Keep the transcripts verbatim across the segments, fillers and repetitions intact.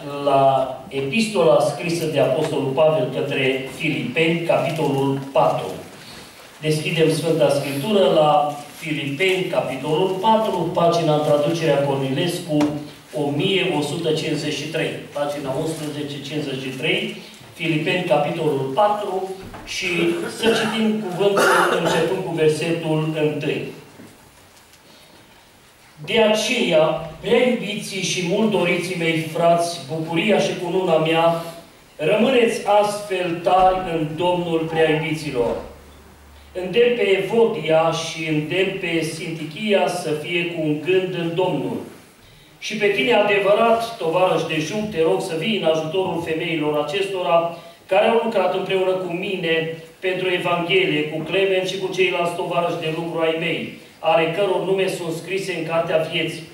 la epistola scrisă de Apostolul Pavel către Filipeni, capitolul patru. Deschidem Sfânta Scriptură la Filipeni, capitolul patru, pagina în traducerea Cornilescu o mie o sută cincizeci și trei. Pagina unsprezece cincizeci și trei, Filipeni, capitolul patru, și să citim cuvântul începând cu versetul unu. De aceea, prea iubiții și mult doriții mei frați, bucuria și cununa mea, rămâneți astfel tari în Domnul prea iubiților. Îndemn pe Evodia și îndemn pe Sintichia să fie cu un gând în Domnul. Și pe tine, adevărat, tovarăș de Juc, te rog să vii în ajutorul femeilor acestora, care au lucrat împreună cu mine pentru Evanghelie, cu Clement și cu ceilalți tovarăși de lucru ai mei, ale căror nume sunt scrise în cartea vieții.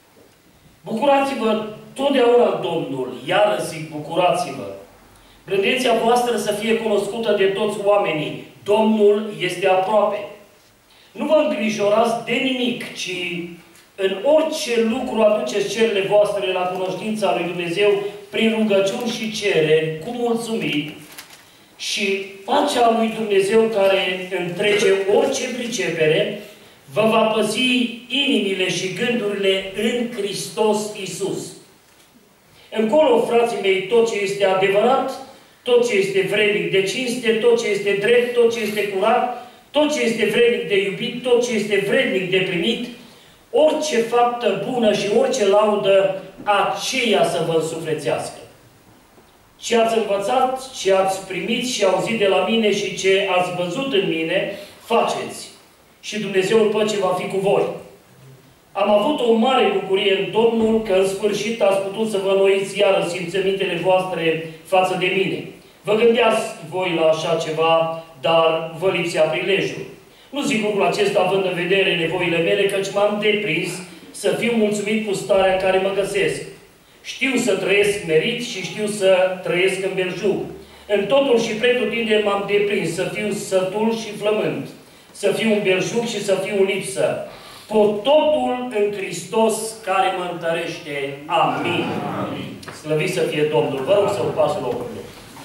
Bucurați-vă totdeauna în Domnul, iară zic, bucurați-vă. Blândețea voastră să fie cunoscută de toți oamenii. Domnul este aproape. Nu vă îngrijorați de nimic, ci în orice lucru aduceți cererile voastre la cunoștința lui Dumnezeu prin rugăciuni și cereri, cu mulțumiri, și pacea lui Dumnezeu, care întrece orice pricepere, vă va păzi inimile și gândurile în Hristos Iisus. Încolo, frații mei, tot ce este adevărat, tot ce este vrednic de cinste, tot ce este drept, tot ce este curat, tot ce este vrednic de iubit, tot ce este vrednic de primit, orice faptă bună și orice laudă, aceea să vă însuflețească. Ce ați învățat, ce ați primit și auzit de la mine și ce ați văzut în mine, faceți. Și Dumnezeul păcii va fi cu voi. Am avut o mare bucurie în Domnul că în sfârșit ați putut să vă înnoiți iară simțămintele voastre față de mine. Vă gândeați voi la așa ceva, dar vă lipsea prilejul. Nu zic lucrul acesta având în vedere nevoile mele, căci m-am deprins să fiu mulțumit cu starea în care mă găsesc. Știu să trăiesc merit și știu să trăiesc în belșug. În totul și pretutindeni m-am deprins să fiu sătul și flământ, să fiu în belșug și să fiu în lipsă. Pot totul în Hristos care mă întărește. Amin. Amin. Slăvit să fie Domnul. Vă rog să ocupați locurile.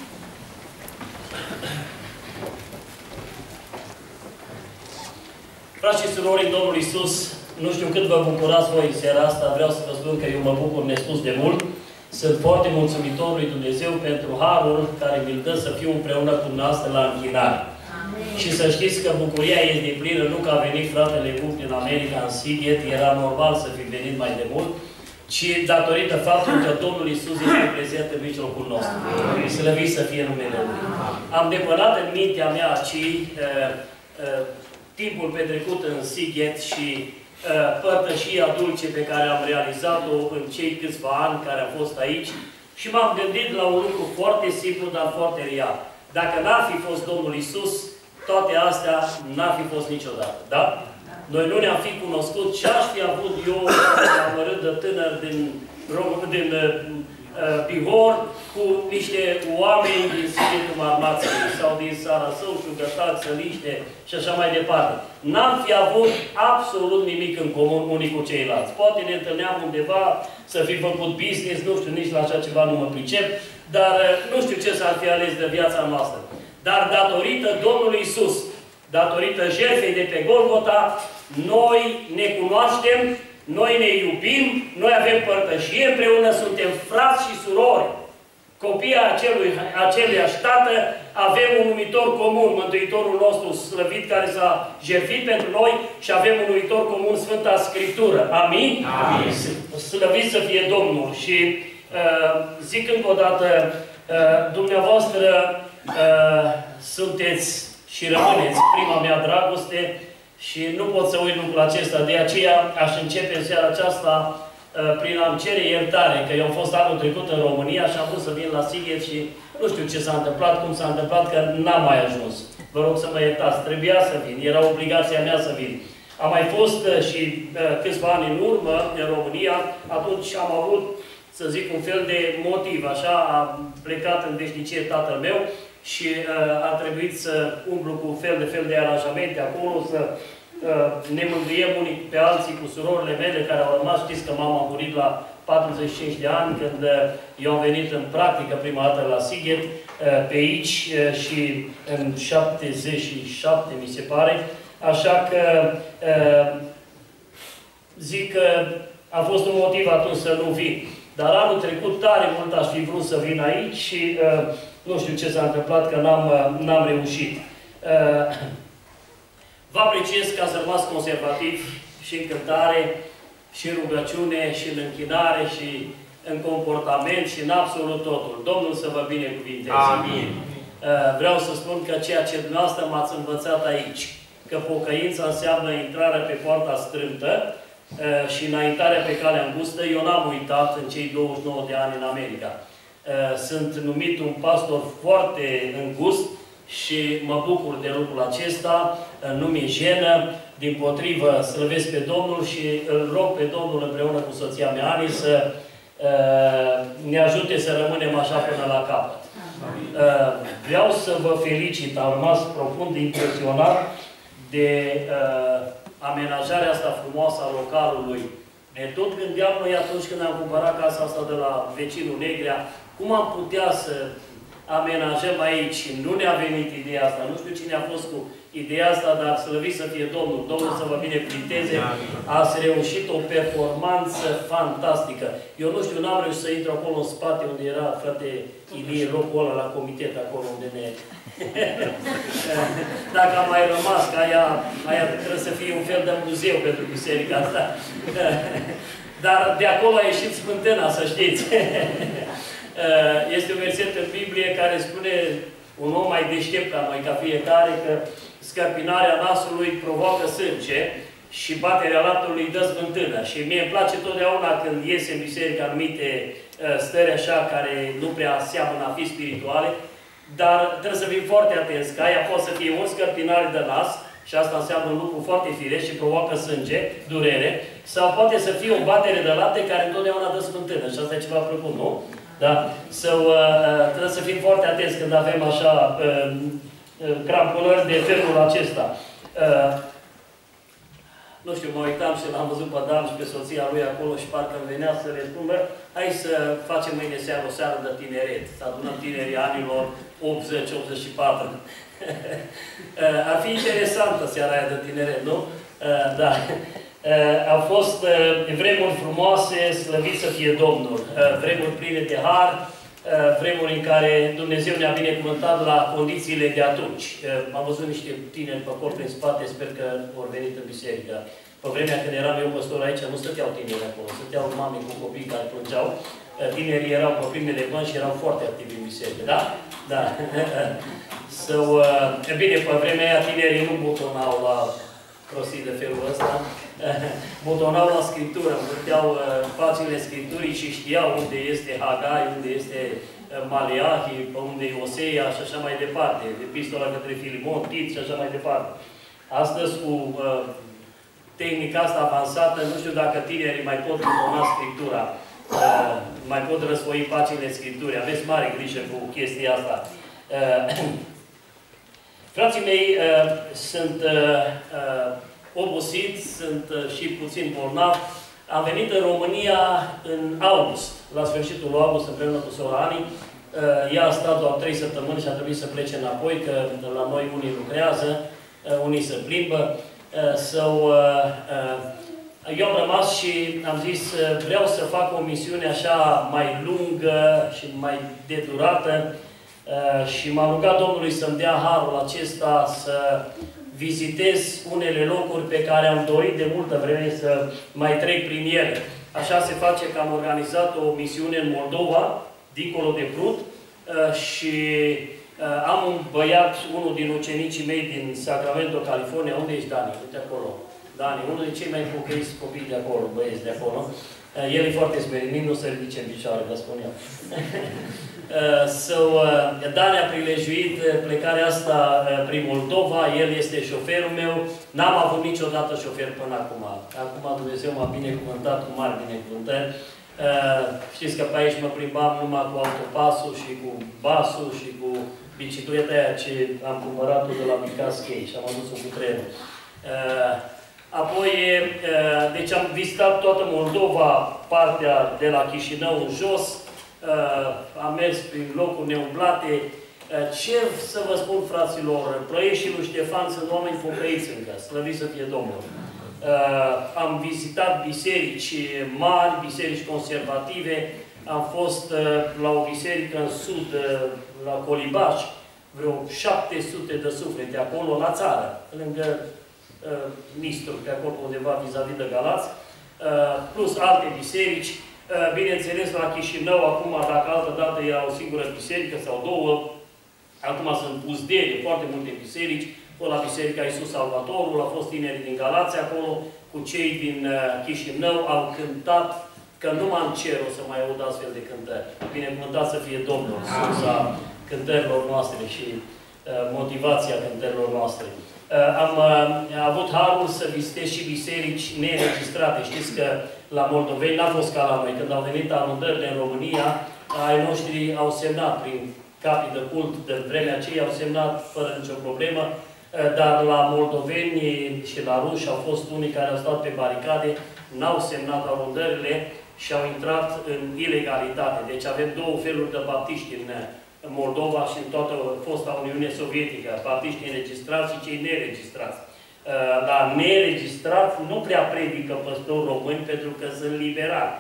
Frați și surori în Domnul Iisus, nu știu cât vă bucurați voi în seara asta, vreau să vă spun că eu mă bucur nespus de mult. Sunt foarte mulțumitor lui Dumnezeu pentru harul care mi-l dă să fiu împreună cu dumneavoastră la închinare. Amin. Și să știți că bucuria e de plină, nu că a venit fratele Buc din America în Sighet, era normal să fi venit mai de mult, ci datorită faptului că Domnul Iisus este prezent în mijlocul nostru. Slăvit să fie numele Lui. Am depănat în mintea mea și uh, uh, timpul petrecut în Sighet și uh, părtășia dulce pe care am realizat-o în cei câțiva ani care am fost aici, și m-am gândit la un lucru foarte simplu, dar foarte real. Dacă n-ar fi fost Domnul Iisus, toate astea n-ar fi fost niciodată. Da? Noi nu ne-am fi cunoscut. Ce aș fi avut eu, amărât de tânăr din, din uh, Bihor, cu niște oameni din Sighetul Marmației sau din Sarasău, Șugătac, Săliște și așa mai departe. N-am fi avut absolut nimic în comun unii cu ceilalți. Poate ne întâlneam undeva să fi făcut business, nu știu, nici la așa ceva nu mă pricep, dar nu știu ce s-ar fi ales de viața noastră. Dar datorită Domnului Iisus, datorită jertfei de pe Golgota, noi ne cunoaștem, noi ne iubim, noi avem părtășie împreună, suntem frați și surori. Copiii acelui, aceluiași Tată, avem un numitor comun, Mântuitorul nostru slăvit care s-a jertfit pentru noi, și avem un numitor comun, Sfânta Scriptură. Amin? Amin. Slăvit să fie Domnul. Și uh, zic încă o dată, uh, dumneavoastră uh, sunteți și rămâneți prima mea dragoste și nu pot să uit lucrul acesta. De aceea aș începe în seara aceasta uh, prin a-mi cere iertare, că eu am fost anul trecut în România și am vrut să vin la Sighet și nu știu ce s-a întâmplat, cum s-a întâmplat, că n-am mai ajuns. Vă rog să mă iertați. Trebuia să vin. Era obligația mea să vin. Am mai fost uh, și uh, câțiva ani în urmă în România. Atunci am avut, să zic, un fel de motiv. Așa, am plecat în veșnicie tatăl meu și uh, a trebuit să umblu cu fel de fel de aranjamente acolo, să uh, ne mângâiem unii pe alții cu surorile mele care au rămas. Știți că mama a murit la patruzeci și cinci de ani, când eu am venit în practică prima dată la Sighet, pe aici și în șaptezeci și șapte, mi se pare. Așa că zic că a fost un motiv atunci să nu vin. Dar anul trecut tare mult aș fi vrut să vin aici și nu știu ce s-a întâmplat, că n-am reușit. Vă apreciez că ați rămas conservativ și în cântare, și în rugăciune, și în închinare, și în comportament, și în absolut totul. Domnul să vă binecuvinteze. Amin. Vreau să spun că ceea ce dumneavoastră m-ați învățat aici, că pocăința înseamnă intrarea pe poarta strâmtă și înaintarea pe calea îngustă, eu n-am uitat în cei douăzeci și nouă de ani în America. Sunt numit un pastor foarte îngust și mă bucur de lucrul acesta, nu mi-e jenă, dimpotrivă slăvesc pe Domnul și îl rog pe Domnul împreună cu soția mea, Ani, să ne ajute să rămânem așa până la capăt. Vreau să vă felicit, am rămas profund impresionat de amenajarea asta frumoasă a localului. Ne tot gândeam noi atunci când am cumpărat casa asta de la vecinul Negrea, cum am putea să amenajăm aici. Nu ne-a venit ideea asta. Nu știu cine a fost cu ideea asta, dar slăvit să fie Domnul. Domnul să vă binecuvinteze. Ați reușit o performanță fantastică. Eu nu știu, n-am reușit să intru acolo în spate, unde era, frate Ilie, locul ăla la comitet, acolo unde ne... Dacă am mai rămas, că aia, aia trebuie să fie un fel de muzeu pentru biserica asta. Dar de acolo a ieșit Smântâna, să știți. Este un verset în Biblie care spune, un om mai deștept ca noi, ca fiecare, că scărpinarea nasului provoacă sânge și baterea laptelui dă smântână. Și mie îmi place totdeauna când iese în biserică anumite stări așa care nu prea seamănă a fi spirituale, dar trebuie să fim foarte atenți, că aia poate să fie o scărpinare de nas, și asta înseamnă un lucru foarte firesc și provoacă sânge, durere, sau poate să fie o batere de lapte care întotdeauna dă smântână. Și asta e ceva plăcut, nu? Da? Sau so, uh, trebuie să fim foarte atenți când avem așa uh, uh, cramponări de felul acesta. Uh, nu știu, mă uitam și l-am văzut pe Dan și pe soția lui acolo și parcă îmi venea să le spun, bă, hai să facem mâine seară o seară de tineret, să adunăm tinerii anilor optzeci optzeci și patru. uh, ar fi interesantă seara aia de tineret, nu? Uh, da. Uh, au fost uh, vremuri frumoase, slăvit să fie Domnul, uh, vremuri pline de har, uh, vremuri în care Dumnezeu ne-a binecuvântat la condițiile de atunci. Uh, am văzut niște tineri pe acolo prin spate, sper că au venit în biserică. Pe vremea când eram eu păstor aici, nu stăteau tineri acolo, stăteau mame cu copii care plângeau. Uh, tinerii erau pe primele bănci și erau foarte activi în biserică, da? Da. So, uh, bine, pe vremea aia tinerii nu butonau la prostii de felul ăsta. Butonau la Scriptură, învârteau uh, paginile Scripturii și știau unde este Hagai, unde este uh, Maleahi, unde e Osea și așa mai departe. Epistola către Filimon, Tit și așa mai departe. Astăzi, cu uh, tehnica asta avansată, nu știu dacă tinerii mai pot butona Scriptura, uh, mai pot răsfoi paginile Scripturii. Aveți mare grijă cu chestia asta. Uh, Frații mei uh, sunt uh, uh, obosiți, sunt uh, și puțin bolnavi. Am venit în România în august, la sfârșitul lui august, împreună cu sora Ani. Uh, ea a stat doar trei săptămâni și a trebuit să plece înapoi, că la noi unii lucrează, uh, unii se plimbă. Uh, so, uh, uh, eu am rămas și am zis, uh, vreau să fac o misiune așa mai lungă și mai de durată. Uh, și m-am rugat Domnului să-mi dea harul acesta să vizitez unele locuri pe care am dorit de multă vreme să mai trec prin ele. Așa se face că am organizat o misiune în Moldova, dincolo de Prut, uh, și uh, am un băiat, unul din ucenicii mei din Sacramento, California. Unde ești, Dani? Uite acolo. Dani, unul din cei mai pocăiți copii de acolo, băieți de acolo. Uh, el e foarte smerit, nu se ridice în picioare, vă spun eu. Uh, so, uh, Dan a prilejuit plecarea asta uh, prin Moldova, el este șoferul meu. N-am avut niciodată șofer până acum. Acum Dumnezeu m-a binecuvântat cu mari binecuvântări. Uh, știți că pe aici mă plimbam numai cu autopasul și cu basul și cu bicicleta aia ce am cumpărat-o de la Micaschei și am adus-o cu trenul. Uh, Apoi, deci am vizitat toată Moldova, partea de la Chișinău în jos, am mers prin locuri neumblate. Ce să vă spun, fraților, Plăiești și lui Ștefan sunt oameni pocăiți încă, slăviți să fie Domnul. Am vizitat biserici mari, biserici conservative, am fost la o biserică în sud, la Colibaș, vreo șapte sute de suflete acolo, la țară, lângă uh, Nistru, pe acolo undeva vis-a-vis de Galați, uh, plus alte biserici. Uh, bineînțeles, la Chișinău, acum, dacă altă dată era o singură biserică sau două, acum sunt puzdere, foarte multe biserici. La Biserica Iisus Salvatorul, au fost tinerii din Galați acolo, cu cei din uh, Chișinău, au cântat, că numai în cer o să mai aud astfel de cântări. Binecuvântat să fie Domnul, sursa cântărilor noastre și uh, motivația cântărilor noastre. Uh, am uh, avut harul să vizitez și biserici neregistrate. Știți că la moldoveni n-a fost ca la noi. Când au venit arundările în România, ai noștri au semnat prin capii de cult de vremea aceea, au semnat fără nicio problemă, uh, dar la moldoveni și la ruși au fost unii care au stat pe baricade, n-au semnat arundările și au intrat în ilegalitate. Deci avem două feluri de baptiști în Moldova și în toată fosta Uniune Sovietică. Baptiștii înregistrați și cei neregistrați. Dar neregistrați nu prea predică păstori români pentru că sunt liberali.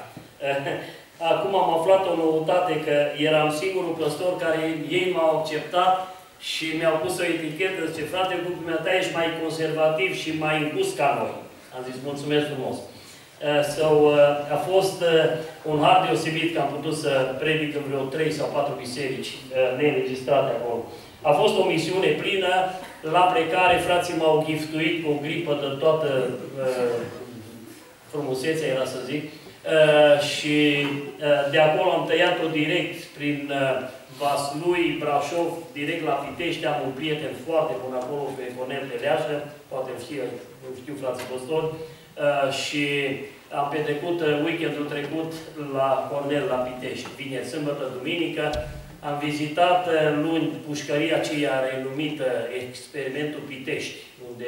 Acum am aflat o noutate că eram singurul păstor care ei m-au acceptat și mi-au pus o etichetă, zice, frate, cu dumneata ești mai conservativ și mai impus ca noi. Am zis, mulțumesc frumos. Uh, so, uh, a fost uh, un har deosebit că am putut să predic în vreo trei sau patru biserici uh, neregistrate acolo. A fost o misiune plină, la plecare frații m-au giftuit cu o gripă de toată uh, frumusețea, era să zic, uh, și uh, de acolo am tăiat-o direct prin uh, Vaslui, Brașov, direct la Pitești. Am un prieten foarte bun acolo, pe Cornel Teleașă, poate știu, știu frații păstori, uh, și am petrecut uh, weekendul trecut la Cornel, la Pitești, vineri, sâmbătă, duminică. Am vizitat uh, luni pușcăria aceea renumită Experimentul Pitești, unde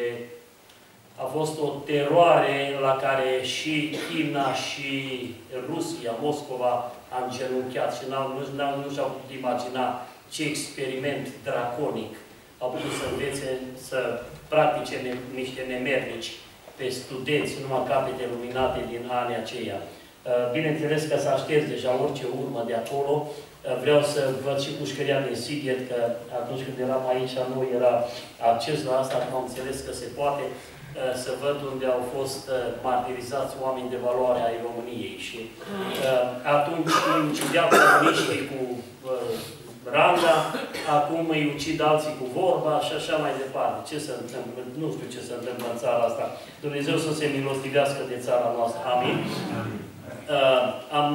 a fost o teroare la care și China și Rusia, Moscova, a îngenunchiat și nu și-au putut imagina ce experiment draconic au putut să învețe, să practice ne, niște nemernici pe studenți, numai capete luminate din anii aceia. Bineînțeles că s-a șters deja orice urmă de acolo. Vreau să văd și pușcăria din Sighet, că atunci când eram aici nu era acces la asta, am înțeles că se poate să văd unde au fost martirizați oameni de valoare ai României. Și atunci îi ucideau comuniștii cu ranga, acum îi ucid alții cu vorba și așa mai departe. Ce se întâmplă? Nu știu ce se întâmplă în țara asta. Dumnezeu să se milostivească de țara noastră. Amin. Am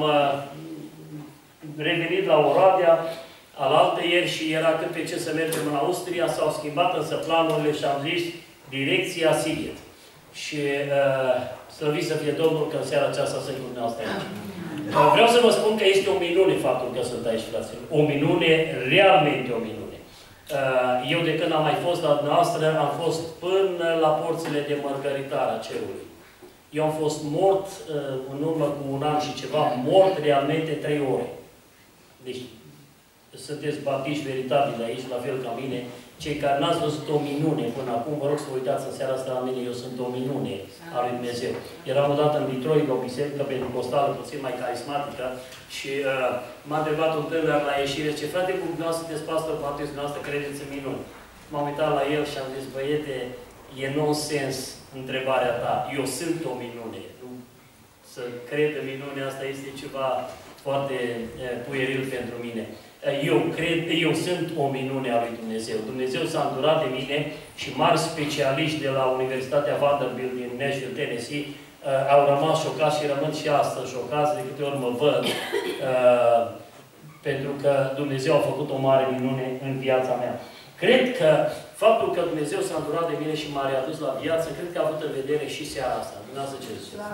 revenit la Oradea alaltă ieri și era cât pe ce să mergem în Austria. S-au schimbat însă planurile și am zis direcția Sighet. Și uh, slăvit să fie Domnul că în seara aceasta sunt cu dumneavoastră aici. Uh, vreau să vă spun că este o minune faptul că sunt aici, fraților. O minune, realmente o minune. Uh, eu de când am mai fost la dumneavoastră, am fost până la porțile de mărgăritare a cerului. Eu am fost mort uh, în urmă cu un an și ceva, mort realmente trei ore. Deci, sunteți baptiști veritabili aici, la fel ca mine. Cei care n-ați văzut o minune până acum, vă rog să vă uitați în seara asta la mine, eu sunt o minune a lui Dumnezeu. Eram odată în Detroit, la o biserică pentecostală, puțin mai carismatică, și uh, m-a întrebat un tânăr la ieșire, ce frate, cum dumneavoastră sunteți pastor, poate dumneavoastră credeți în minuni. M-am uitat la el și am zis, băiete, e nonsens întrebarea ta, eu sunt o minune. Să cred în minunea asta este ceva foarte uh, pueril pentru mine. Eu cred, eu sunt o minune a lui Dumnezeu. Dumnezeu s-a îndurat de mine și mari specialiști de la Universitatea Vanderbilt din Nashville, Tennessee, uh, au rămas șocați și rămân și astăzi șocați de câte ori mă văd, uh, pentru că Dumnezeu a făcut o mare minune în viața mea. Cred că faptul că Dumnezeu s-a îndurat de mine și m-a readus la viață, cred că a avut în vedere și seara asta. Dumnezeu ce ziceți?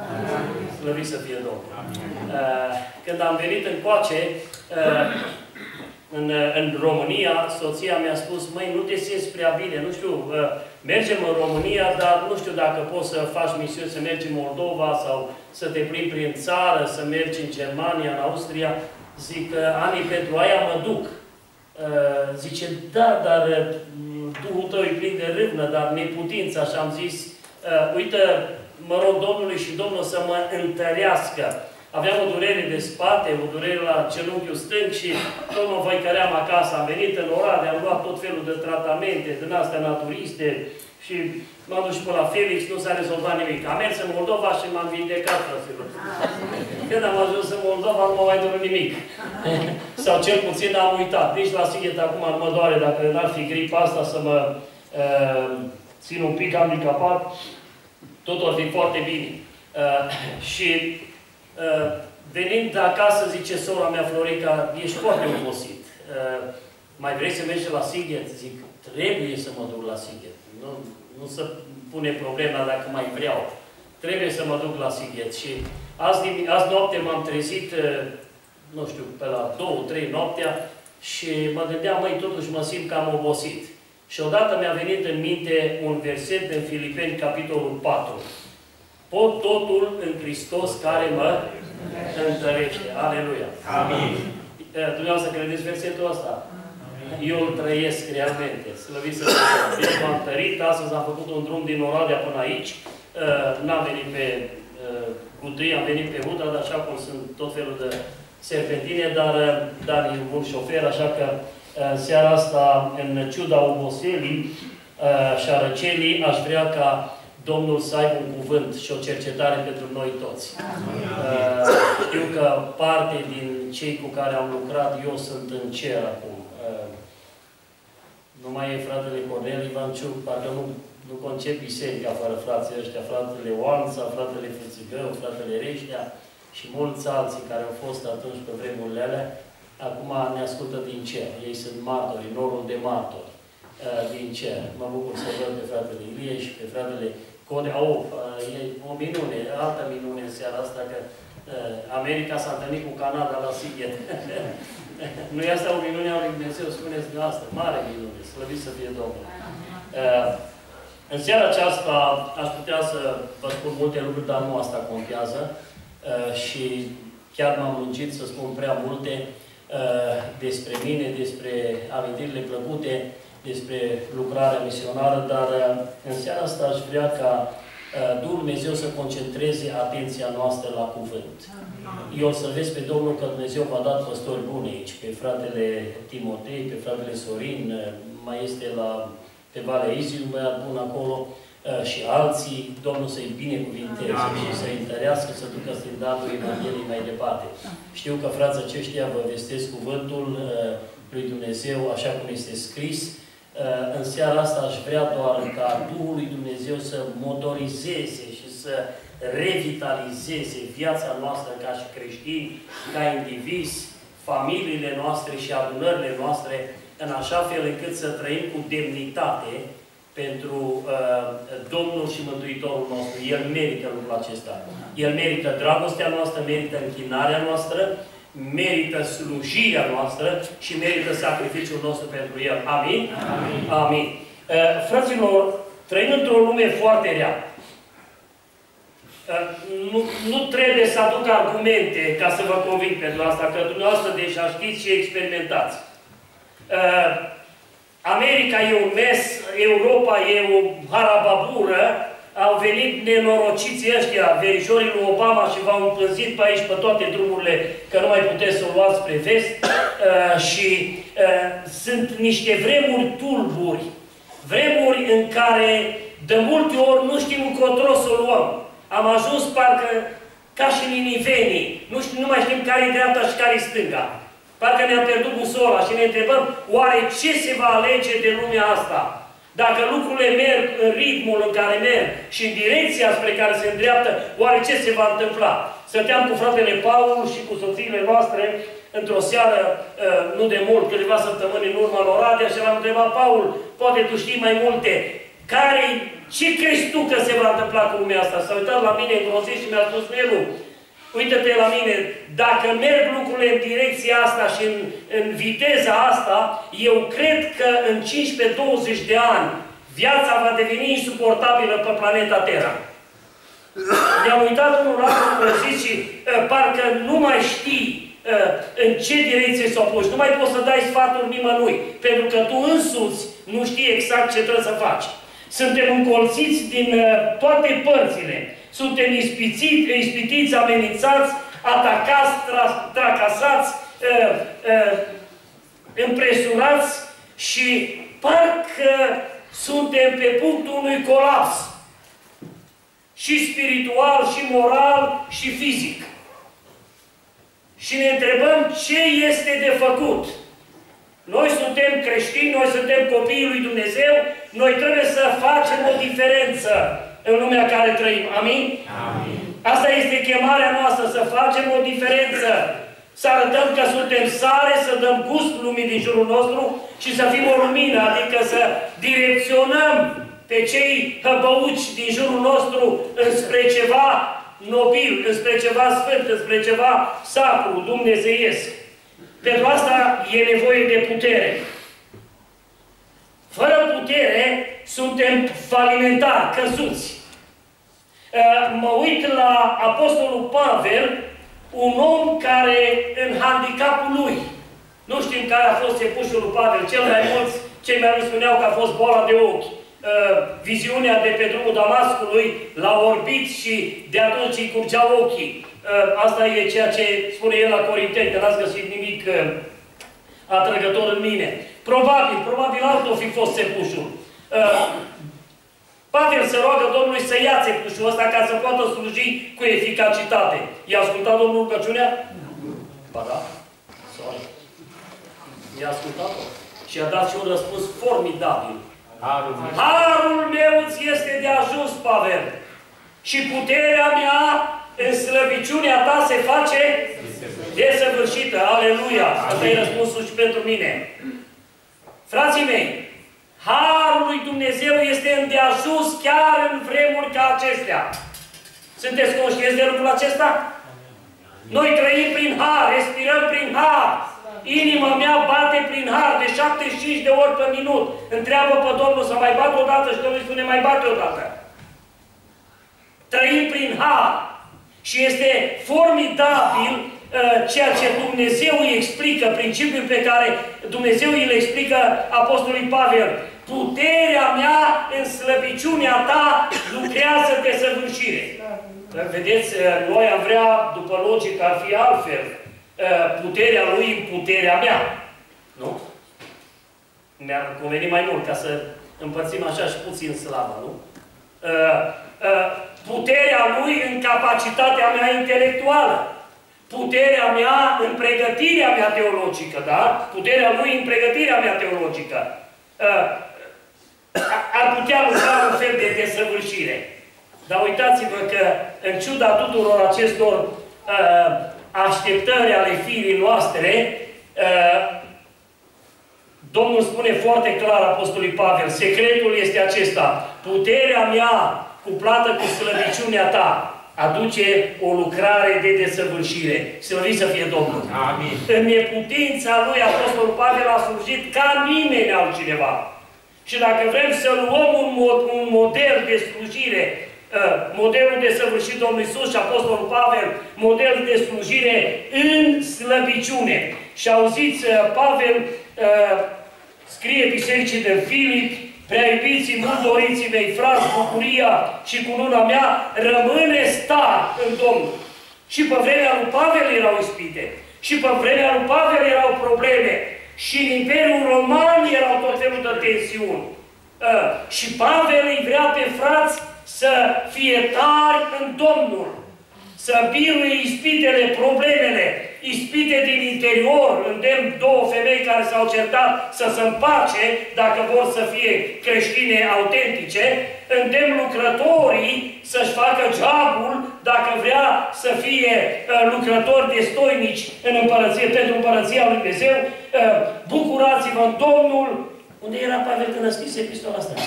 Slăvit să fie Domnul. Uh, când am venit încoace, uh, în, în România, soția mi-a spus, măi, nu te simți prea bine, nu știu, mergem în România, dar nu știu dacă poți să faci misiuni, să mergi în Moldova sau să te plimbi prin țară, să mergi în Germania, în Austria. Zic, Ani, pentru aia mă duc. Zice, da, dar Duhul tău e plin de râvnă, dar neputință, așa am zis, uite, mă rog Domnului și Domnul să mă întărească. Aveam o durere de spate, o durere la genunchiul stâng și tot mă văicăream acasă. Am venit în Oradea, am luat tot felul de tratamente, din astea naturiste și m-am dus și până la Felix, nu s-a rezolvat nimic. Am mers în Moldova și m-am vindecat, frăților. Când am ajuns în Moldova, nu m-a mai durut nimic. Sau cel puțin am uitat. Nici la Sighet acum nu mă doare, dacă n-ar fi gripa asta să mă uh, țin un pic handicapat, totul ar fi foarte bine. Uh, și Uh, venind acasă, zice sora mea, Florica, ești foarte obosit. Uh, mai vrei să mergi la Sighet? Zic, trebuie să mă duc la Sighet. Nu, nu se pune problema dacă mai vreau. Trebuie să mă duc la Sighet. Și azi, azi noapte m-am trezit, uh, nu știu, pe la două, trei noaptea și mă gândeam, măi, totuși mă simt cam obosit. Și odată mi-a venit în minte un verset din Filipeni, capitolul patru. Pot totul în Hristos care mă întărește. Aleluia! Amin! Dumneavoastră credeți versetul ăsta? Amin. Eu îl trăiesc realmente. Slăvit să fie. M-am întărit. Astăzi am făcut un drum din Oradea până aici. N-am venit pe Gutâi, am venit pe Huda, dar așa cum sunt tot felul de serpentine, dar Dan e un bun șofer, așa că seara asta, în ciuda oboselii și a răcelii, aș vrea ca Domnul să aibă un cuvânt și o cercetare pentru noi toți. Uh, știu că parte din cei cu care am lucrat, eu sunt în cer acum. Uh, nu mai e fratele Cornel Ivanciuc, parcă nu, nu concep biserica fără frații ăștia, fratele Oanța, fratele Frățigău, fratele Reștea și mulți alții care au fost atunci pe vremurile alea, acum ne ascultă din cer. Ei sunt martori, norul de martori uh, din cer. Mă bucur să văd pe fratele Ilie și pe fratele Code, au, e o minune, altă minune în seara asta, că uh, America s-a întâlnit cu Canada la Sighet. Nu e asta o minune a lui Dumnezeu, spuneți de asta, mare minune, slăvit să fie Domnul. Uh, în seara aceasta aș putea să vă spun multe lucruri, dar nu asta contează. Uh, și chiar m-am lungit să spun prea multe uh, despre mine, despre amintirile plăcute, despre lucrarea misionară, dar în seara asta aș vrea ca Duhul Dumnezeu să concentreze atenția noastră la cuvânt. Eu o să vezi pe Domnul că Dumnezeu v-a dat păstori buni aici, pe fratele Timotei, pe fratele Sorin, mai este la, pe Valea Iziu, un băiat bun acolo, și alții, Domnul să-i binecuvinteze și să-i întărească, să ducă standardul Evangheliei mai departe. Știu că frații aceștia vă vestesc cuvântul lui Dumnezeu, așa cum este scris. În seara asta aș vrea doar ca Duhul lui Dumnezeu să motorizeze și să revitalizeze viața noastră ca și creștini, ca indivizi, familiile noastre și adunările noastre, în așa fel încât să trăim cu demnitate pentru uh, Domnul și Mântuitorul nostru. El merită lucrul acesta. El merită dragostea noastră, merită închinarea noastră, merită slujirea noastră și merită sacrificiul nostru pentru El. Amin? Amin. Amin. Uh, fraților, trăim într-o lume foarte rea. Uh, nu, nu trebuie să aduc argumente ca să vă conving pentru asta, că dumneavoastră deja știți și experimentați. Uh, America e un mes, Europa e o harababură, au venit nenorociții ăștia, verișorii lui Obama și v-au împlânzit pe aici, pe toate drumurile, că nu mai puteți să o luați spre vest. Uh, și uh, sunt niște vremuri tulburi, vremuri în care de multe ori nu știm încotro să o luăm. Am ajuns parcă ca și ninivenii, nu, știm, nu mai știm care e dreapta și care e stânga. Parcă ne-am pierdut busola și ne întrebăm, oare ce se va alege de lumea asta? Dacă lucrurile merg în ritmul în care merg și în direcția spre care se îndreaptă, oare ce se va întâmpla? Stăteam cu fratele Paul și cu soțiile noastre într-o seară, nu de mult, câteva săptămâni în urmă în Oradea și l-am întrebat, Paul, poate tu știi mai multe, care, ce crezi tu că se va întâmpla cu lumea asta? S-a uitat la mine îngrozit și mi-a spus, Nelu, Uită-te la mine, dacă merg lucrurile în direcția asta și în, în viteza asta, eu cred că în cincisprezece douăzeci de ani viața va deveni insuportabilă pe planeta Terra. Ne-am uitat unul la unul zi și uh, parcă nu mai știi uh, în ce direcție s-o apuci. Nu mai poți să dai sfaturi nimănui, pentru că tu însuți nu știi exact ce trebuie să faci. Suntem încolțiți din uh, toate părțile. Suntem ispițiți, ispitiți, amenințați, atacați, tra tracasați, uh, uh, împresurați și parcă suntem pe punctul unui colaps. Și spiritual, și moral, și fizic. Și ne întrebăm ce este de făcut. Noi suntem creștini, noi suntem copiii lui Dumnezeu, noi trebuie să facem o diferență în lumea în care trăim. Amin? Amin. Asta este chemarea noastră, să facem o diferență. Să arătăm că suntem sare, să dăm gust lumii din jurul nostru și să fim o lumină, adică să direcționăm pe cei hăbăuci din jurul nostru înspre ceva nobil, înspre ceva sfânt, înspre ceva sacru, dumnezeiesc. Pentru asta e nevoie de putere. Fără putere suntem falimentari, căzuți. Mă uit la Apostolul Pavel, un om care în handicapul lui, nu știm care a fost țepușul lui Pavel, cel mai mulți, cei mai mulți spuneau că a fost boala de ochi. Uh, viziunea de pe drumul Damascului l-a orbit și de atunci îi curgeau ochii. Uh, asta e ceea ce spune el la Corinteni, că n-ați găsit nimic uh, atrăgător în mine. Probabil, probabil altul fi fost țepușul. Uh, Pavel se roagă Domnului să ia țepușul ăsta ca să poată sluji cu eficacitate. I-a ascultat Domnul rugăciunea? Ba da. Sorry. I-a ascultat-o. Și a dat și un răspuns formidabil. Harul, Harul meu îți este de ajuns, Pavel. Și puterea mea în slăbiciunea ta se face desăvârșită. Aleluia! Asta e răspunsul și pentru mine. Frații mei, Harul lui Dumnezeu este îndeajuns chiar în vremuri ca acestea. Sunteți conștienți de lucrul acesta? Noi trăim prin Har, respirăm prin Har. Inima mea bate prin Har de șaptezeci și cinci de ori pe minut. Întreabă pe Domnul să mai bate odată și Domnul spune mai bate odată. Trăim prin Har. Și este formidabil uh, ceea ce Dumnezeu îi explică, principiul pe care Dumnezeu îi explică Apostolului Pavel. Puterea mea în slăbiciunea ta lucrează de săvârșire. Vedeți, noi am vrea, după logică, ar fi altfel. Puterea lui în puterea mea. Nu? Mi-ar conveni mai mult ca să împărțim așa și puțin slavă, nu? Puterea lui în capacitatea mea intelectuală. Puterea mea în pregătirea mea teologică, da? Puterea lui în pregătirea mea teologică. Ar putea lucra un fel de desăvârșire. Dar uitați-vă că, în ciuda tuturor acestor așteptări ale firii noastre, Domnul spune foarte clar Apostolului Pavel, secretul este acesta, puterea mea cuplată cu slăbiciunea ta aduce o lucrare de desăvârșire. Slăvit să fie Domnul! Amin. În neputința lui Apostolul Pavel a slujit ca nimeni altcineva. Și dacă vrem să luăm un, mod, un model de slujire, modelul de săvârșit Domnul Iisus și Apostolul Pavel, modelul de slujire în slăbiciune. Și auziți, Pavel scrie bisericii de Filip, prea iubiții, mult doriții mei, frați, bucuria și cununa mea rămâne star în Domnul. Și pe vremea lui Pavel erau ispite. Și pe vremea lui Pavel erau probleme. Și în Imperiul Roman erau tot felul de tensiuni. Și Pavel îi vrea pe frați să fie tari în Domnul, să biruie ispitele, problemele, ispite din interior, îndemn două femei care s-au certat să se împace, dacă vor să fie creștine autentice, îndemn lucrătorii să-și facă jobul, dacă vrea să fie uh, lucrători destoinici în împărăție, pentru împărăția lui Dumnezeu, uh, bucurați-vă în Domnul. Unde era Pavel când a scris epistola asta?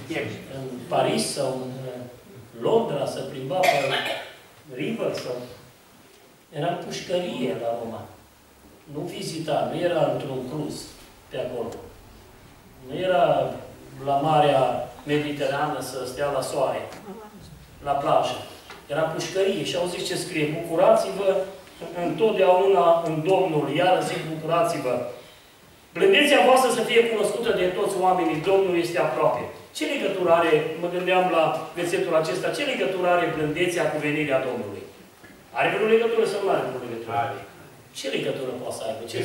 În Paris sau în Londra, să plimba pe River sau Era în pușcărie la Roma. Nu vizita, nu era într-un cruz pe acolo. Nu era la Marea Mediterană să stea la soare, la plajă. Era pușcărie și au zis ce scrie: bucurați-vă întotdeauna în Domnul, iar zic bucurați-vă. Blândețea voastră să fie cunoscută de toți oamenii, Domnul este aproape. Ce legătură are, mă gândeam la versetul acesta, ce legătură are blândețea cu venirea Domnului? Are vreo legătură sau nu are vreo legătură? Are. Ce legătură poate să aibă? Ce,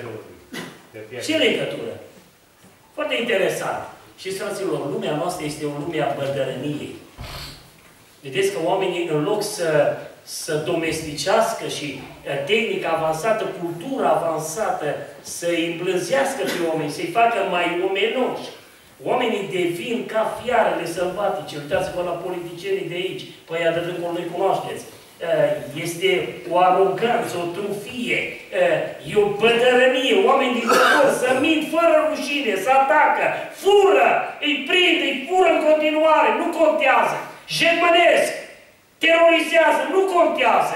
ce legătură? Foarte interesant. Și, fraților, lumea noastră este o lume a bădărăniei. Vedeți că oamenii, în loc să, să domesticească și tehnica avansată, cultura avansată, să îi îmblânzească pe oameni, să-i facă mai omenoși, oamenii devin ca fiarele sălbatice. Uitați-vă la politicienii de aici. Păi, de dincolo nu-i cunoașteți. Este o aroganță, o trufie, e o bădărănie, oameni din popor să mint fără rușine, să atacă, fură, îi prind, îi fură în continuare, nu contează, jetmănesc, terorizează, nu contează.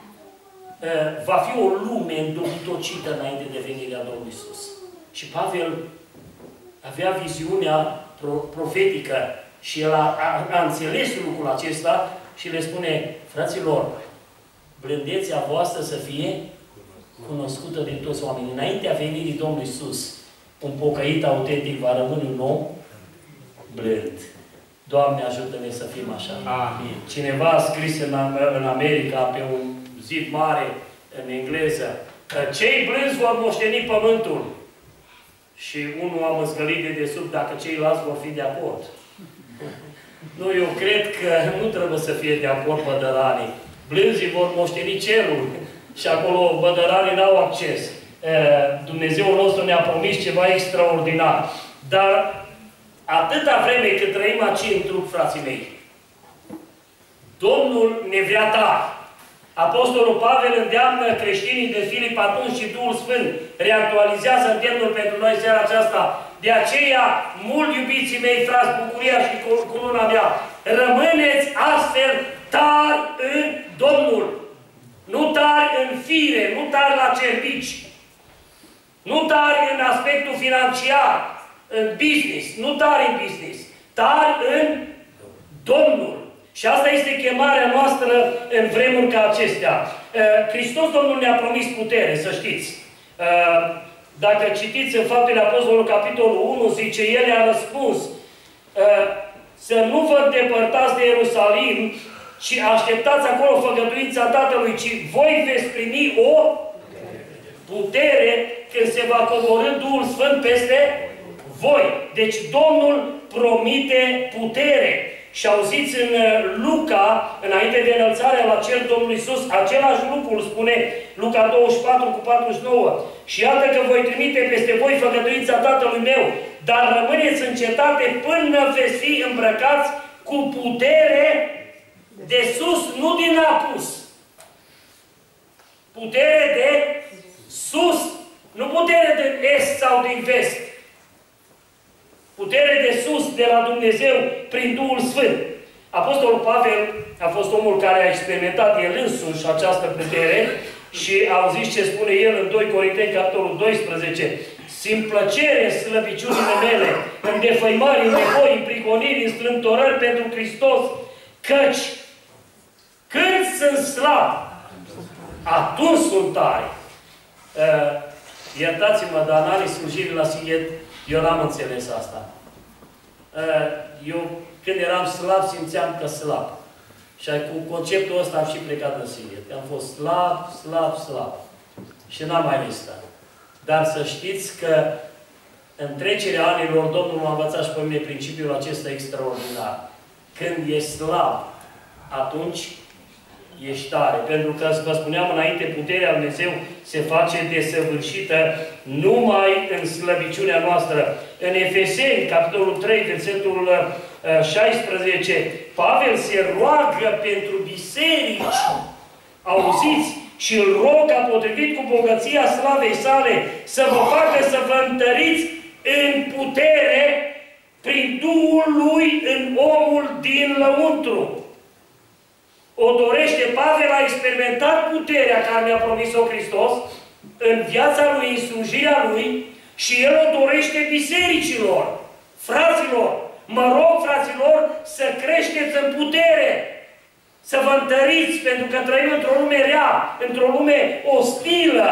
Va fi o lume îndobitocită înainte de venirea Domnului Iisus. Și Pavel avea viziunea profetică și el a, a, a înțeles lucrul acesta și le spune: fraților, blândețea voastră să fie cunoscută de toți oamenii. Înaintea venirii Domnului Iisus, un pocăit autentic va rămâne un om blând. Doamne, ajută-ne să fim așa. Amin. Cineva a scris în, în America, pe un zid mare, în engleză, că cei blânzi vor moșteni pământul. Și unul a măzgălit de desubt dacă ceilalți vor fi de acord. Nu, eu cred că nu trebuie să fie de acord bădăranii. Blânzii vor moșteni cerul și acolo bădăranii n-au acces. Dumnezeul nostru ne-a promis ceva extraordinar. Dar atâta vreme cât trăim aici în trup, frații mei, Domnul ne vrea tare. Apostolul Pavel îndeamnă creștinii de Filip atunci și Duhul Sfânt reactualizează îndemnul pentru noi seara aceasta. De aceea, mult iubiții mei, frați, bucuria și cununa mea, rămâneți astfel tari în Domnul. Nu tari în fire, nu tari la cerbici, nu tari în aspectul financiar, în business, nu tari în business, tari în Domnul. Și asta este chemarea noastră în vremuri ca acestea. Hristos Domnul ne-a promis putere, să știți. Dacă citiți în Faptele Apostolului, capitolul unu, zice, El a răspuns să nu vă îndepărtați de Ierusalim, ci așteptați acolo făgăduința Tatălui, ci voi veți primi o putere când se va coborî Duhul Sfânt peste voi. Deci Domnul promite putere. Și auziți în Luca, înainte de înălțarea la cer Domnului Iisus, același lucru spune Luca douăzeci și patru cu patruzeci și nouă. Și iată că voi trimite peste voi făgăduința Tatălui meu, dar rămâneți în cetate până veți fi îmbrăcați cu putere de sus, nu din apus. Putere de sus, nu putere de est sau din vest. Putere de sus, de la Dumnezeu, prin Duhul Sfânt. Apostolul Pavel a fost omul care a experimentat el însuși această putere și auziți ce spune el în doi Corinteni, capitolul doisprezece. Simt plăcere în slăbiciunile mele, în defăimări, în nevoi, în prigoniri, în strâmtorări pentru Hristos, căci când sunt slab, atunci sunt tare. Uh, Iertați-mă, dar în anii slujirii la Sighet, eu n-am înțeles asta. Eu, când eram slab, simțeam că slab. Și cu conceptul ăsta am și plecat în Sighet. Am fost slab, slab, slab. Și n-am mai rezistat. Dar să știți că în trecerea anilor, Domnul m-a învățat și pe mine principiul acesta extraordinar. Când ești slab, atunci ești tare. Pentru că, vă spuneam înainte, puterea lui Dumnezeu se face desăvârșită numai în slăbiciunea noastră. În Efeseni, capitolul trei, versetul șaisprezece, Pavel se roagă pentru biserici. Auziți? Și îl rog ca potrivit cu bogăția slavei sale să vă facă să vă întăriți în putere prin Duhul lui în omul din lăuntru. O dorește, Pavel a experimentat puterea care ne-a promis-o Hristos în viața lui, în slujirea lui, și el o dorește bisericilor, fraților. Mă rog, fraților, să creșteți în putere, să vă întăriți, pentru că trăim într-o lume rea, într-o lume ostilă.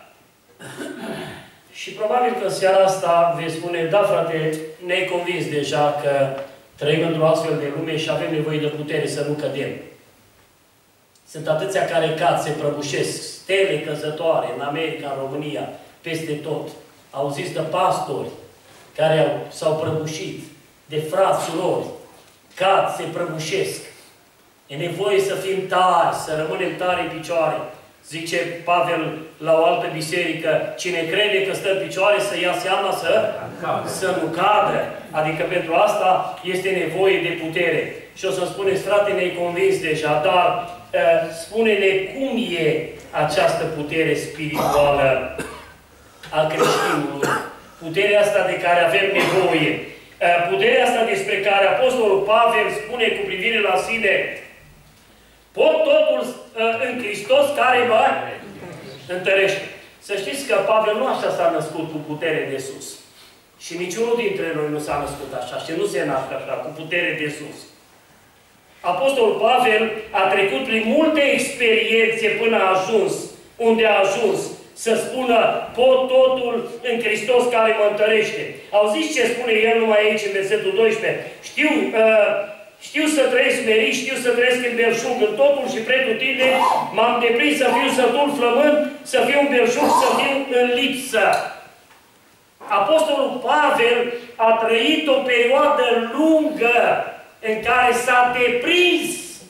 Și probabil că în seara asta veți spune, da, frate, ne-ai convins deja că trăim într-o astfel de lume și avem nevoie de putere să nu cădem. Sunt atâția care cad, se prăbușesc, stele căzătoare în America, în România, peste tot. Auziți de pastori care s-au prăbușit, de frați, surori, cad, se prăbușesc. E nevoie să fim tari, să rămânem tari în picioare. Zice Pavel la o altă biserică, cine crede că stă în picioare să ia seama să, să nu cadă. Adică pentru asta este nevoie de putere. Și o să spuneți, frate, ne-ai convins deja, dar uh, spune-ne cum e această putere spirituală a creștinului. Puterea asta de care avem nevoie. Uh, puterea asta despre care Apostolul Pavel spune cu privire la sine, pot totul uh, în Hristos care mă întărește. Să știți că Pavel nu așa s-a născut cu putere de sus. Și niciunul dintre noi nu s-a născut așa. Și nu se nasc așa, cu putere de sus. Apostolul Pavel a trecut prin multe experiențe până a ajuns unde a ajuns să spună, pot totul în Hristos care mă întărește. Auziți ce spune el numai aici în versetul doisprezece? Știu... Uh, Știu să trăiesc merit, știu să trăiesc în belșug, în totul și pretutinde, m-am deprins să fiu sătul flămând, să fiu în belșug, să fiu în lipsă. Apostolul Pavel a trăit o perioadă lungă în care s-a deprins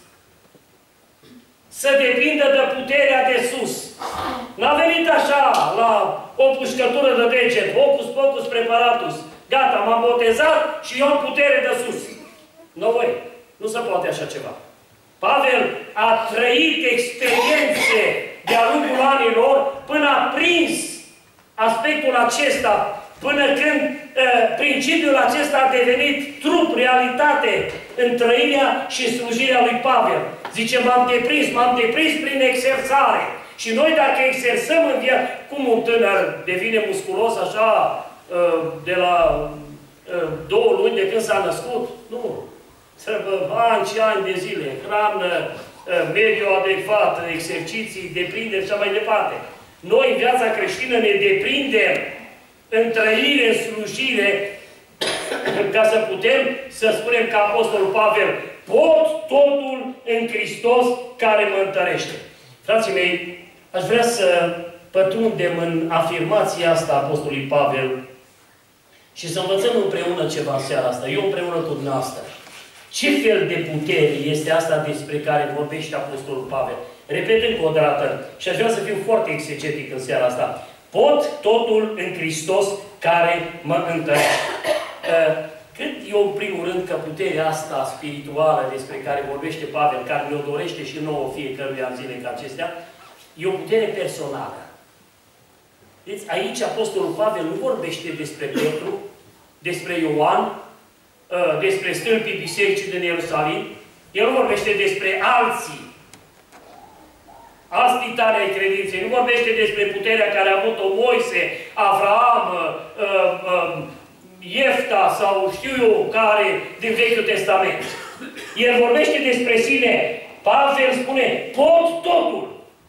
să depindă de puterea de sus. N-a venit așa, la o pușcătură de deget, hocus pocus preparatus. Gata, m-am botezat și eu am putere de sus. Nu voi. Nu se poate așa ceva. Pavel a trăit experiențe de-a lungul anilor până a prins aspectul acesta, până când uh, principiul acesta a devenit trup, realitate în trăirea și slujirea lui Pavel. Zice, m-am deprins, m-am deprins prin exersare. Și noi dacă exersăm în viață, cum un tânăr devine musculos așa uh, de la uh, două luni de când s-a născut? Nu. Trebuie ani și ani de zile, hrană, mediu adecvat, exerciții, deprinderi și așa mai departe. Noi, în viața creștină, ne deprindem în trăire, în slujire, ca să putem să spunem ca Apostolul Pavel, pot totul în Hristos care mă întărește. Frații mei, aș vrea să pătrundem în afirmația asta a Apostolului Pavel și să învățăm împreună ceva în seara asta, eu împreună cu dumneavoastră. Ce fel de putere este asta despre care vorbește Apostolul Pavel? Repet încă o dată, și aș vrea să fiu foarte exegetic în seara asta. Pot totul în Hristos care mă întărește. Cred eu, în primul rând, că puterea asta spirituală despre care vorbește Pavel, care ne-o dorește și nouă fiecăruia în zile ca acestea, e o putere personală. Deci, aici Apostolul Pavel nu vorbește despre Petru, despre Ioan, despre stâlpii bisericii din Ierusalim, el vorbește despre alții. Alți titani ai credinței. Nu vorbește despre puterea care a avut-o Moise, Avraam, Iefta sau știu eu care din Vechiul Testament. El vorbește despre sine. Pavel spune, pot totul.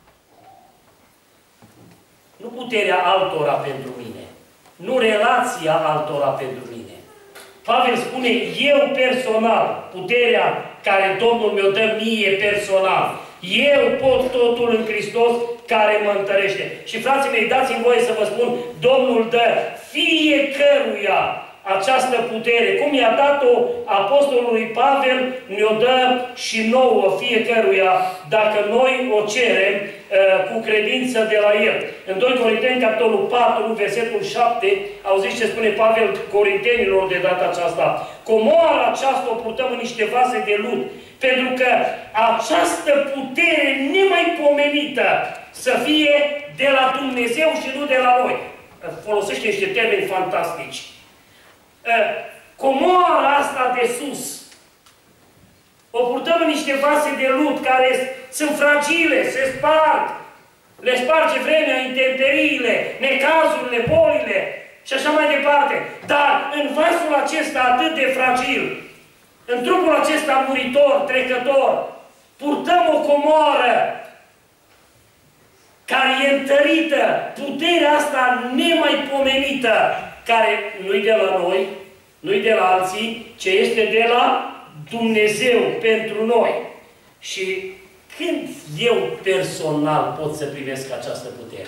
Nu puterea altora pentru mine. Nu relația altora pentru mine. Pavel spune, eu personal, puterea care Domnul mi-o dă mie personal, eu pot totul în Hristos care mă întărește. Și frații mei, dați-mi voie să vă spun, Domnul dă fiecăruia această putere. Cum i-a dat-o Apostolului Pavel, ne-o dă și nouă fiecăruia, dacă noi o cerem uh, cu credință de la El. În doi Corinteni, capitolul patru, versetul șapte, auziți ce spune Pavel Corintenilor de data aceasta. Comoara aceasta o purtăm în niște vase de lut, pentru că această putere nemaipomenită să fie de la Dumnezeu și nu de la noi. Folosește niște termeni fantastici. Comoara asta de sus O purtăm în niște vase de lut care sunt fragile, se sparg. Le sparge vremea, intemperiile, necazurile, bolile și așa mai departe. Dar în vasul acesta atât de fragil, în trupul acesta muritor, trecător, purtăm o comoară care e întărită, puterea asta nemaipomenită, care nu-i de la noi, nu-i de la alții, ci este de la Dumnezeu pentru noi. Și când eu personal pot să primesc această putere?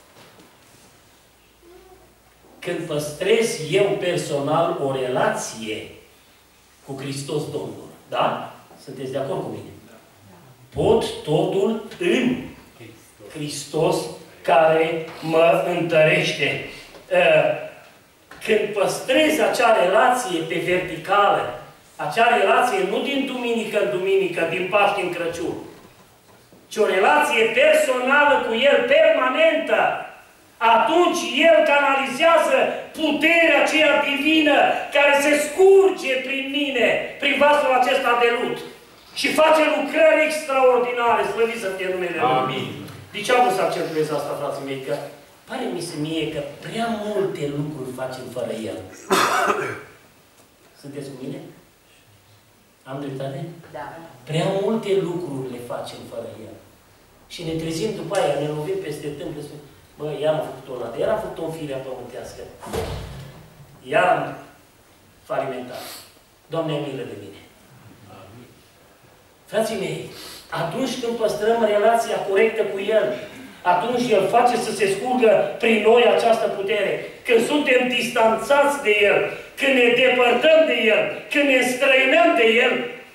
Când păstrez eu personal o relație cu Hristos Domnul. Da? Sunteți de acord cu mine? Pot totul în Hristos care mă întărește. Când păstrez acea relație pe verticală, acea relație nu din duminică în duminică, din Paște în Crăciun, ci o relație personală cu El, permanentă, atunci El canalizează puterea aceea divină care se scurge prin mine, prin vasul acesta de lut și face lucrări extraordinare. Slăvit să fie numele Lui. Amin. De ce am vrut să accentuez asta, frații mei? Că pare mi se mie că prea multe lucruri facem fără El. Sunteți cu mine? Am dreptate? Da. Prea multe lucruri le facem fără El. Și ne trezim după aia, ne lovim peste tâmplă, spune, bă, iar am făcut-o la iar am făcut-o în firea pământească. Iar am falimentat. Doamne, ai milă de mine. Amin. Frații mei, atunci când păstrăm relația corectă cu El, atunci El face să se scurgă prin noi această putere. Când suntem distanțați de El, când ne depărtăm de El, când ne străinăm de El,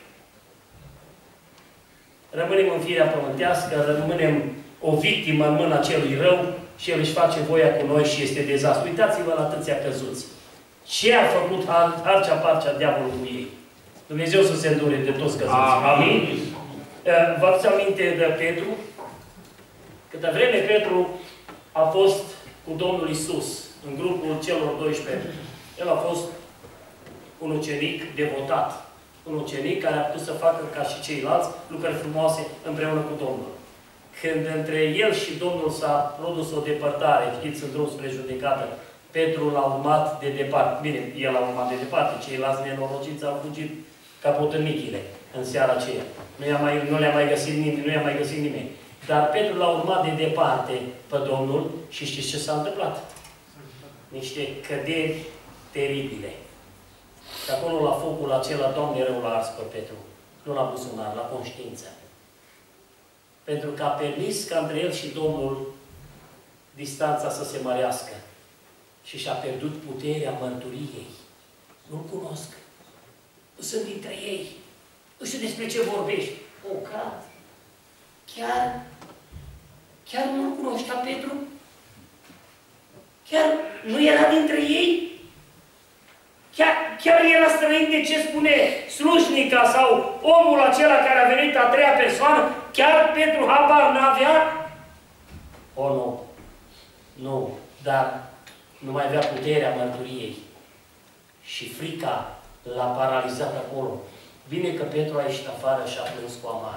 rămânem în firea pământească, rămânem o victimă în mâna celui rău și El își face voia cu noi și este dezastru. Uitați-vă la atâția căzuți. Ce a făcut harcea parcea diavolul cu ei? Dumnezeu să se îndure de toți căzuți. Amin? Vă aduți aminte de Petru? Câtă vreme Petru a fost cu Domnul Iisus în grupul celor doisprezece. El a fost un ucenic devotat. Un ucenic care a putut să facă, ca și ceilalți, lucrări frumoase împreună cu Domnul. Când între el și Domnul s-a produs o depărtare, știți, în drum spre judecată, Petru l-a urmat de departe. Bine, el l-a urmat de departe, ceilalți nenorociți au fugit ca potârnichile în seara aceea. Nu le-a mai, nu le-a mai găsit nimeni, nu i-a mai găsit nimeni. Dar Petru l-a urmat de departe pe Domnul și știți ce s-a întâmplat? Niște căderi teribile. Și acolo, la focul acela, Doamne rău l-a ars pe Petru. Nu la buzunar, la conștiință. Pentru că a permis ca între el și Domnul distanța să se mărească. Și și-a pierdut puterea mărturiei. Nu-L cunosc. Nu sunt dintre ei. Nu știu despre ce vorbești. O, cad. Chiar, chiar nu-L cunoștea Petru? Chiar nu era dintre ei? Chiar, chiar era străin de ce spune slujnica sau omul acela care a venit a treia persoană? Chiar Petru habar n-avea? O, nu. Nu. Dar nu mai avea puterea mărturiei. Și frica l-a paralizat acolo. Bine că Petru a ieșit afară și a plâns cu amar.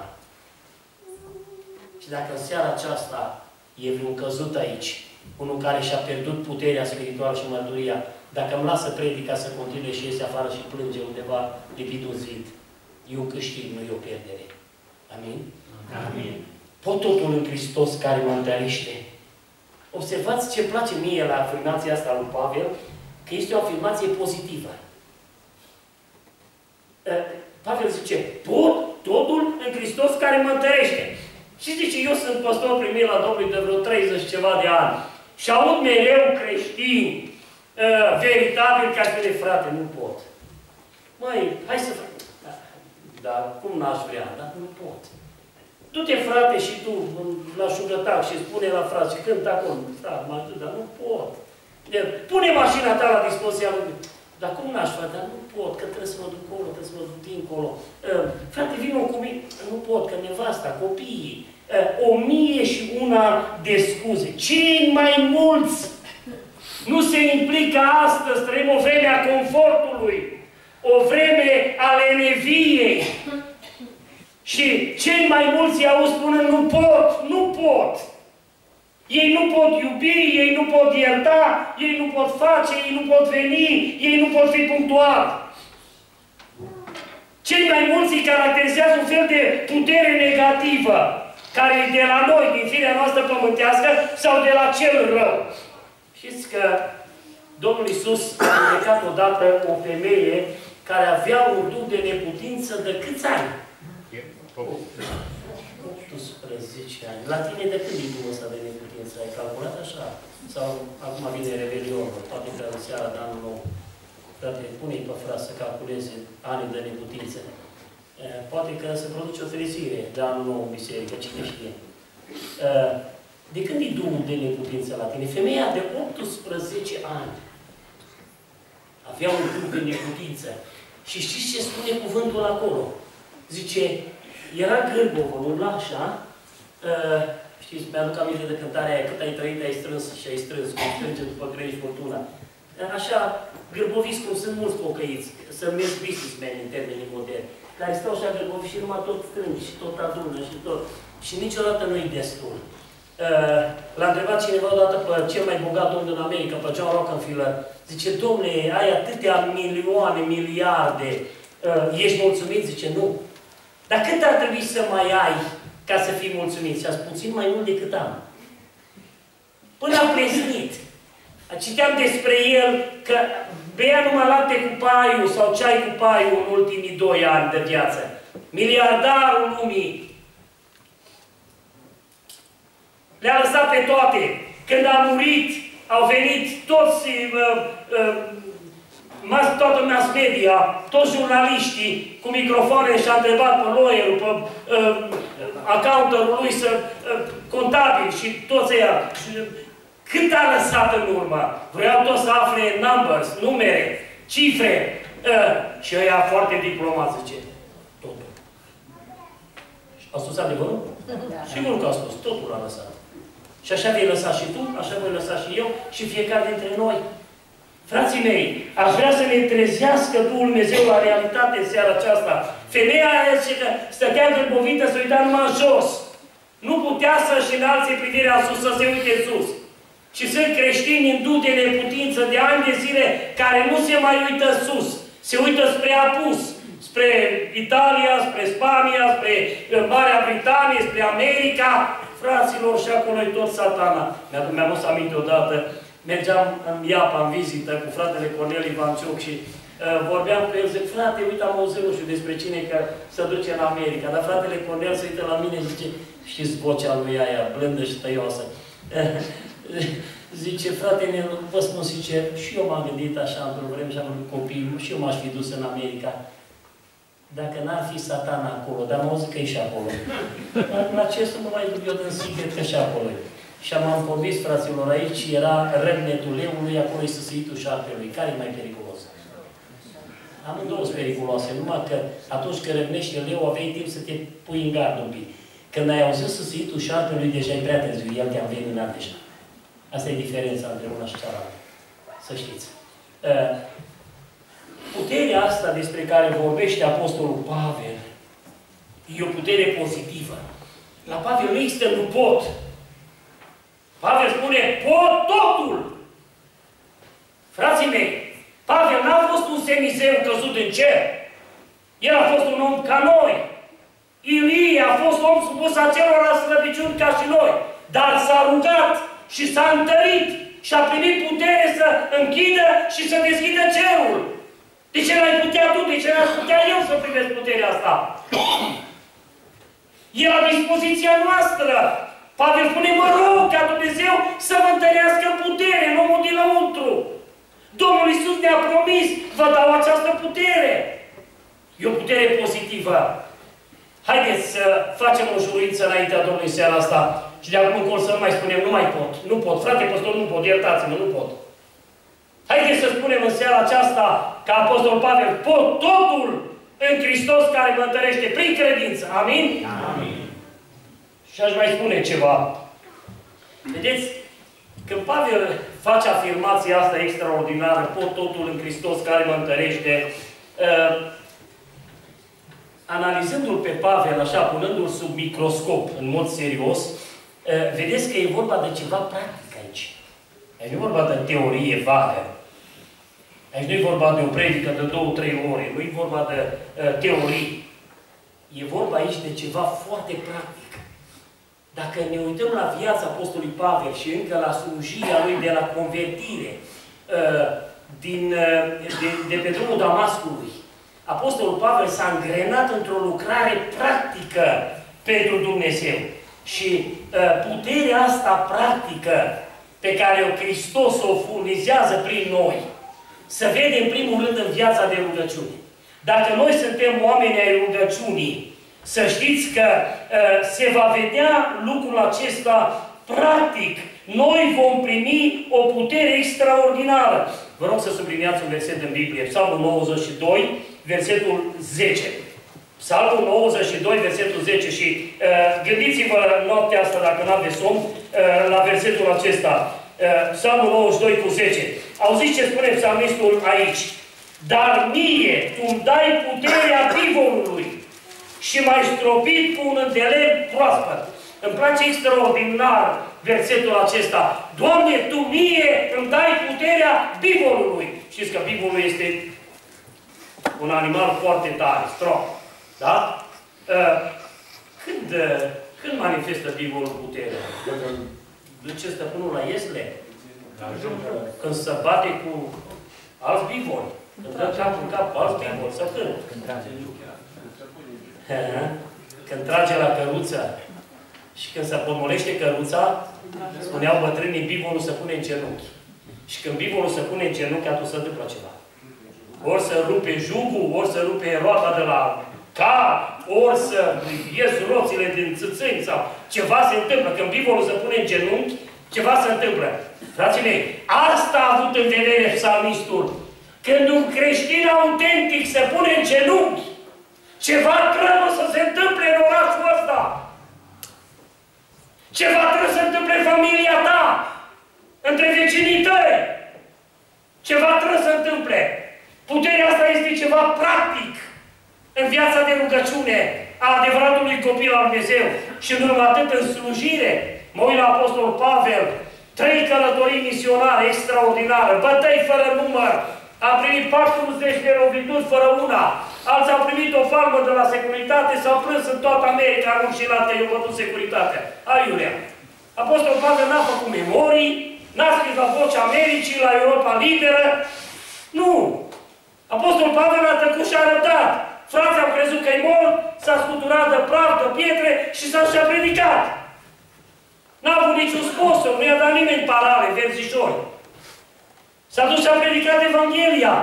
Și dacă în seara aceasta e vreun căzut aici, unul care și-a pierdut puterea spirituală și mărturia, dacă îmi lasă predica să continue și iese afară și plânge undeva lipit un zid, e un câștig, nu e o pierdere. Amin? Amin. Pot totul în Hristos care mă întărește. Observați ce place mie la afirmația asta lui Pavel, că este o afirmație pozitivă. Pavel zice, pot totul în Hristos care mă întărește. Și zice, eu sunt păstor primit la Domnul de vreo treizeci ceva de ani și aud mereu creștini uh, veritabili care spune, frate, nu pot. Măi, hai să fac. Dar cum n-aș vrea? Dar nu pot. Du-te, frate, și tu la șugătac și spune la frate și cântă acolo. Frate, mă ajut, dar nu pot. De, pune mașina ta la dispoziția lui. Dar cum n-aș face? Dar nu pot, că trebuie să mă duc acolo, trebuie să mă duc dincolo. Uh, frate, vină cu mine. Nu pot, că nevasta, copiii. Uh, o mie și una de scuze. Cei mai mulți nu se implică astăzi. Trăim o vreme a confortului. O vreme a leneviei. Și cei mai mulți i-au spunând, nu pot, nu pot. Ei nu pot iubi, ei nu pot ierta, ei nu pot face, ei nu pot veni, ei nu pot fi punctuali. Cei mai mulți îi caracterizează un fel de putere negativă, care e de la noi, din firea noastră pământească, sau de la cel rău. Știți că Domnul Iisus a judecat odată o femeie care avea un duh de neputință de câți ani? optsprezece ani. La tine de când e duhul ăsta de neputință? Ai calculat așa? Sau acum vine Revelionul, poate că în seara de anul nou. Frate, pune-i pe frat să calculeze anii de neputință. Poate că se produce o trezire de anul nou în biserică, cine știe. De când e duhul de neputință la tine? Femeia de optsprezece ani avea un duh de neputință. Și știți ce spune cuvântul acolo? Zice, era gârbovă, umbla așa, uh, știți, mi-aduc aminte de cântarea aia, cât ai trăit, ai strâns și ai strâns, cum strânge după greși fortuna. Așa, gârboviți cum sunt mulți pocăiți, să mergi businessmen în termenii moderni, care stau așa gârboviți și numai tot strâng și tot adună și tot. Și niciodată nu-i destul. Uh, L-a întrebat cineva odată pe cel mai bogat om din America, pe John Rockefeller, zice, domnule, ai atâtea milioane, miliarde, uh, ești mulțumit? Zice, nu. Dar cât ar trebui să mai ai ca să fii mulțumit? Și a spus, puțin mai mult decât am. Până am pleznit. Citeam despre el că bea numai lapte cu paiu sau ceai cu paiu în ultimii doi ani de viață. Miliardarul lumii. Le-a lăsat pe toate. Când a murit, au venit toți, uh, uh, mas, toată mass media, toți jurnaliștii cu microfoane și a întrebat pe lawyer-ul, pe uh, accounterul lui, să, uh, contabil și toți ăia. Cât a lăsat în urmă? Vreau tot să afle numbers, numere, cifre. Uh, și ăia foarte diplomat, zice, totul. A spus adevărul? Da. Sigur că a spus, totul a lăsat. Și așa vei lăsa și tu, așa voi lăsa și eu, și fiecare dintre noi. Frații mei, aș vrea să ne trezească Duhul Dumnezeu la realitate în seara aceasta. Femeia aia zice că stătea gârbovită, să uita numai jos. Nu putea să-și înalțe privirea sus, să se uite sus. Și sunt creștini în duh de neputință de ani de zile care nu se mai uită sus. Se uită spre apus. Spre Italia, spre Spania, spre Marea Britanie, spre America. Fraților, și acolo e tot satana. Mi-am adus aminte odată, mergeam în Iapa, în vizită, cu fratele Cornel Ivanciuc și uh, vorbeam cu el, zic, frate, uite, am auzit, nu știu despre cine că se duce în America, dar fratele Cornel se uită la mine și zice, știți vocea lui aia, blândă și tăioasă. Zice, frate, vă spun sincer, și eu m-am gândit așa într-o vreme și am avut copii, și eu m-aș fi dus în America. Dacă n-ar fi satana acolo, dar am auzit că e și acolo. La ce să mă mai duc eu din secret că și acolo e. Și am convins, fraților, aici era răgnetul leului, acolo e săsăitul șarpelui. Care e mai periculos? Amândouă sunt periculoase, numai că atunci când răgnește leu, aveai timp să te pui în gard un pic. Când ai auzit săsăitul șarpelui, deja e prea târziu, el te-a înveninat deja. Asta e diferența între una și cealaltă. Să știți. Puterea asta despre care vorbește Apostolul Pavel e o putere pozitivă. La Pavel nu există nu pot. Pavel spune, pot totul! Frații mei, Pavel n-a fost un semizeu căzut în cer. El a fost un om ca noi. Ilie a fost om supus acelora slăbiciuni ca și noi. Dar s-a rugat și s-a întărit și a primit putere să închidă și să deschidă cerul. De ce n-ai putea tu? De ce n-aș putea eu să primesc puterea asta? E la dispoziția noastră. Pavel spune, mă rog ca Dumnezeu să vă întărească putere în omul dinăuntru. Domnul Iisus ne-a promis, vă dau această putere. E o putere pozitivă. Haideți să facem o juruință înaintea Domnului seara asta. Și de acum încolo să nu mai spunem, nu mai pot. Nu pot. Frate păstor, nu pot. Iertați-mă, nu pot. Haideți să spunem în seara aceasta, ca Apostol Pavel, pot totul în Hristos care mă întărește prin credință. Amin? Amin. Și aș mai spune ceva. Vedeți, când Pavel face afirmația asta extraordinară, pot totul în Hristos care mă întărește, uh, analizându-l pe Pavel, așa, punându-l sub microscop, în mod serios, vedeți că e vorba de ceva practic aici. Aici nu e vorba de teorie vagă. Aici nu e vorba de o predică de două, trei ore. Nu e vorba de uh, teorii. E vorba aici de ceva foarte practic. Dacă ne uităm la viața Apostolului Pavel și încă la slujirea lui de la convertire, uh, din, uh, de, de pe drumul Damascului, Apostolul Pavel s-a angrenat într-o lucrare practică pentru Dumnezeu. Și uh, puterea asta practică pe care o Hristos o furnizează prin noi, se vede în primul rând în viața de rugăciune. Dacă noi suntem oameni ai rugăciunii, să știți că uh, se va vedea lucrul acesta practic. Noi vom primi o putere extraordinară. Vă rog să subliniați un verset în Biblie. Psalmul nouăzeci și doi, versetul zece. Psalmul nouăzeci și doi, versetul zece. Și uh, gândiți-vă noaptea asta, dacă nu aveți somn, uh, la versetul acesta. Uh, Psalmul nouăzeci și doi cu zece. Auziți ce spune psalmistul aici? Dar mie tu-mi dai puterea bivolului și m-ai stropit cu un înțelept proaspăt. Îmi place extraordinar versetul acesta. Doamne, tu mie îmi dai puterea bivolului. Știți că bivolul este un animal foarte tare, strong. Da? Uh, când, uh, când manifestă bivolul puterea? Duce stăpânul la iesle? Când se bate cu alți bivoli. Când dă cap în cap alți bivoli. Sau când? Când trage. Când trage la căruță. Și când se pomolește căruța, spuneau bătrânii, bivolul se pune în genunchi. Și când bivolul se pune în genunchi, atunci se întâmplă ceva. Ori să rupe jugul, ori să rupe roata de la car, ori să ies roțile din țâțâni sau ceva se întâmplă. Când bivolul se pune în genunchi, ceva se întâmplă. Frații mei, asta a avut în vedere psalmistul. Când un creștin autentic se pune în genunchi, ceva trebuie să se întâmple în orașul ăsta. Ceva trebuie să se întâmple în familia ta, între vecinii tăi. Ceva trebuie să se întâmple. Puterea asta este ceva practic în viața de rugăciune a adevăratului copil al Dumnezeu. Și nu numai atât, în slujire. Mă uit la Apostolul Pavel, trei călătorii misionare extraordinare, bătăi fără număr, a primit patruzeci de lovituri fără una, alții au primit o palmă de la securitate, s-au plâns în toată America, rușinată, i-au bătut securitatea. Aiurea. Apostolul Pavel n-a făcut memorii, n-a scris la Vocea Americii, la Europa Liberă. Nu! Apostolul Pavel a tăcut și a răbdat. Frații au crezut că e mort, s-a scuturat de praf, de pietre și s-a și-a predicat. N-a avut niciun sponsor, nu i-a dat nimeni parale, verzișori. S-a dus și a predicat Evanghelia.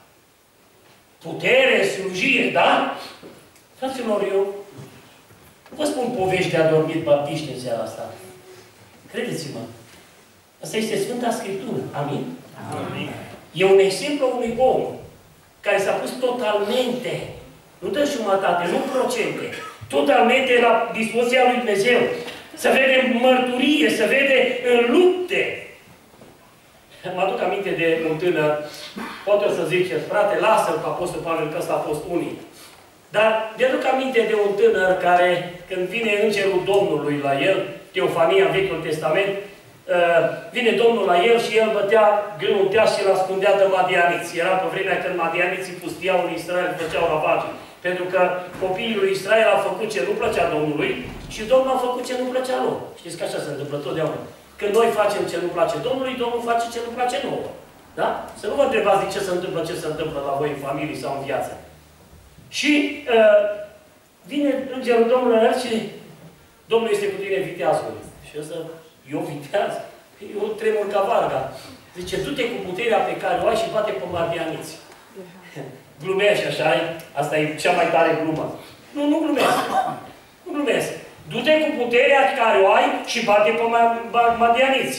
Putere, slujire, da? Fraților, eu vă spun povești de adormit baptiști în seara asta. Credeți-mă. Asta este Sfânta Scriptură. Amin? Amin. E un exemplu unui om care s-a pus totalmente, nu dă jumătate, nu procente, totalmente la dispoziția lui Dumnezeu. Se vede mărturie, se vede în lupte. Mă aduc aminte de un tânăr, poate o să ziceți, frate, lasă-l pe Apostol Pavel, că ăsta a fost unii. Dar mi-aduc aminte de un tânăr care, când vine Îngerul Domnului la el, Teofania în Vechiul Testament, uh, vine Domnul la el și el bătea grâul teaș și îl ascundea de madianiți. Era pe vremea când madianiții pustiau în Israel, făceau ravagii. Pentru că copiii lui Israel au făcut ce nu plăcea Domnului și Domnul a făcut ce nu plăcea lor. Știți că așa se întâmplă totdeauna. Când noi facem ce nu place Domnului, Domnul face ce nu place nouă. Da? Să nu vă întrebați de ce se întâmplă, ce se întâmplă la voi în familie sau în viață. Și uh, vine Îngerul Domnului și Domnul este cu tine, viteazul. Și ăsta, eu viteaz? Eu tremur ca varga. Zice, du-te cu puterea pe care o ai și bate pe madianiți. Glumești așa, asta e cea mai tare glumă. Nu, nu glumesc. Nu glumesc. Du-te cu puterea care o ai și bate pe madianiți.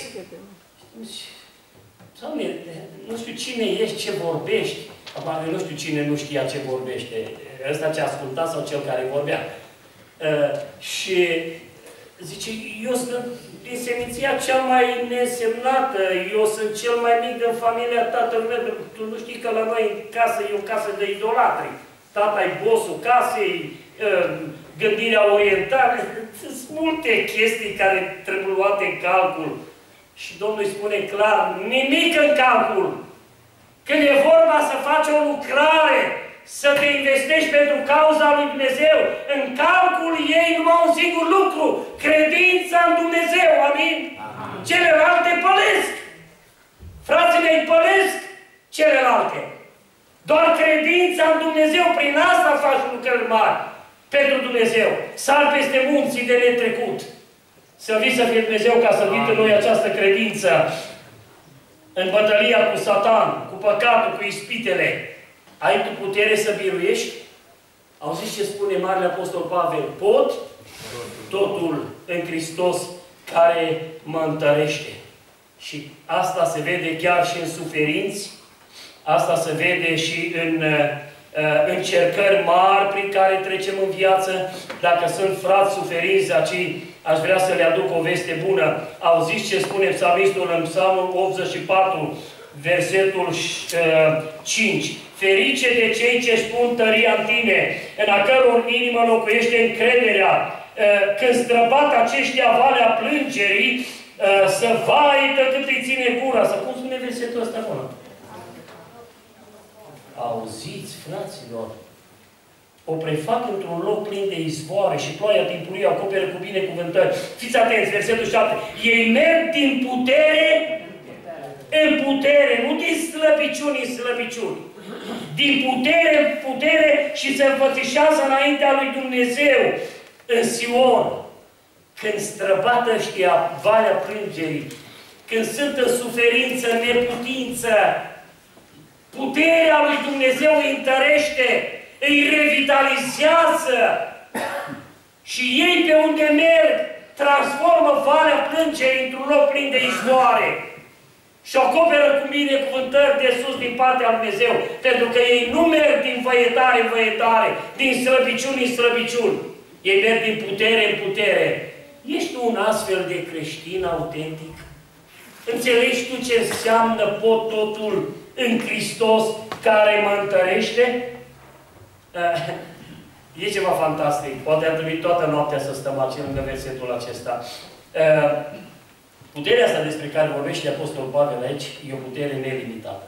Doamne, nu știu cine ești, ce vorbești. Acum, nu știu cine nu știa ce vorbește. Ăsta ce asculta sau cel care vorbea. Uh, și zice, eu sunt din seminția cea mai nesemnată, eu sunt cel mai mic din familia tatălui meu. Tu nu știi că la noi în casă e o casă de idolatri. tata-i bossul casei, gândirea orientală. Sunt multe chestii care trebuie luate în calcul. Și Domnul îi spune clar, nimic în calcul. Când e vorba să faci o lucrare, să te investești pentru cauza lui Dumnezeu, în calcul ei numai un singur lucru, credința în Dumnezeu, amin? Amin. Celelalte pălesc. Frații mei pălesc celelalte. Doar credința în Dumnezeu, prin asta faci lucrări mari pentru Dumnezeu. Sar peste munții de netrecut. Să vii să fie Dumnezeu ca să vină noi această credință în bătălia cu Satan, cu păcatul, cu ispitele. Ai tu putere să biruiești? Auziți ce spune Marele Apostol Pavel? Pot totul în Hristos care mă întărește. Și asta se vede chiar și în suferinți, asta se vede și în uh, încercări mari prin care trecem în viață. Dacă sunt frați suferinți, aci aș vrea să le aduc o veste bună. Auziți ce spune psalmistul în Psalmul optzeci și patru, versetul uh, cinci. Ferice de cei ce-și pun tăria în tine, în a căror inimă locuiește încrederea. Uh, când străbat aceștia valea plângerii, uh, să vaită cât îi ține gura. Să cum spune versetul ăsta acolo? Auziți, fraților, o prefac într-un loc plin de izvoare și ploaia timpului o acoperă cu binecuvântări. Fiți atenți, versetul șapte. Ei merg din putere în putere, nu din slăbiciuni în slăbiciuni. Din putere în putere și se înfățișează înaintea lui Dumnezeu în Sion. Când străbată ăștia valea plângerii, când sunt în suferință, neputință, puterea lui Dumnezeu îi întărește, îi revitalizează și ei pe unde merg transformă valea plângerii într-un loc plin de izvoare și acoperă cu binecuvântări de sus din partea lui Dumnezeu, pentru că ei nu merg din văietare în văietare, din slăbiciuni în slăbiciuni. Ei merg din putere în putere. Ești tu un astfel de creștin autentic? Înțelegi tu ce înseamnă pot totul în Hristos care mă întărește? E ceva fantastic. Poate ar trebui toată noaptea să stăm aici lângă versetul acesta. Puterea asta despre care vorbește Apostolul Pavel aici e o putere nelimitată.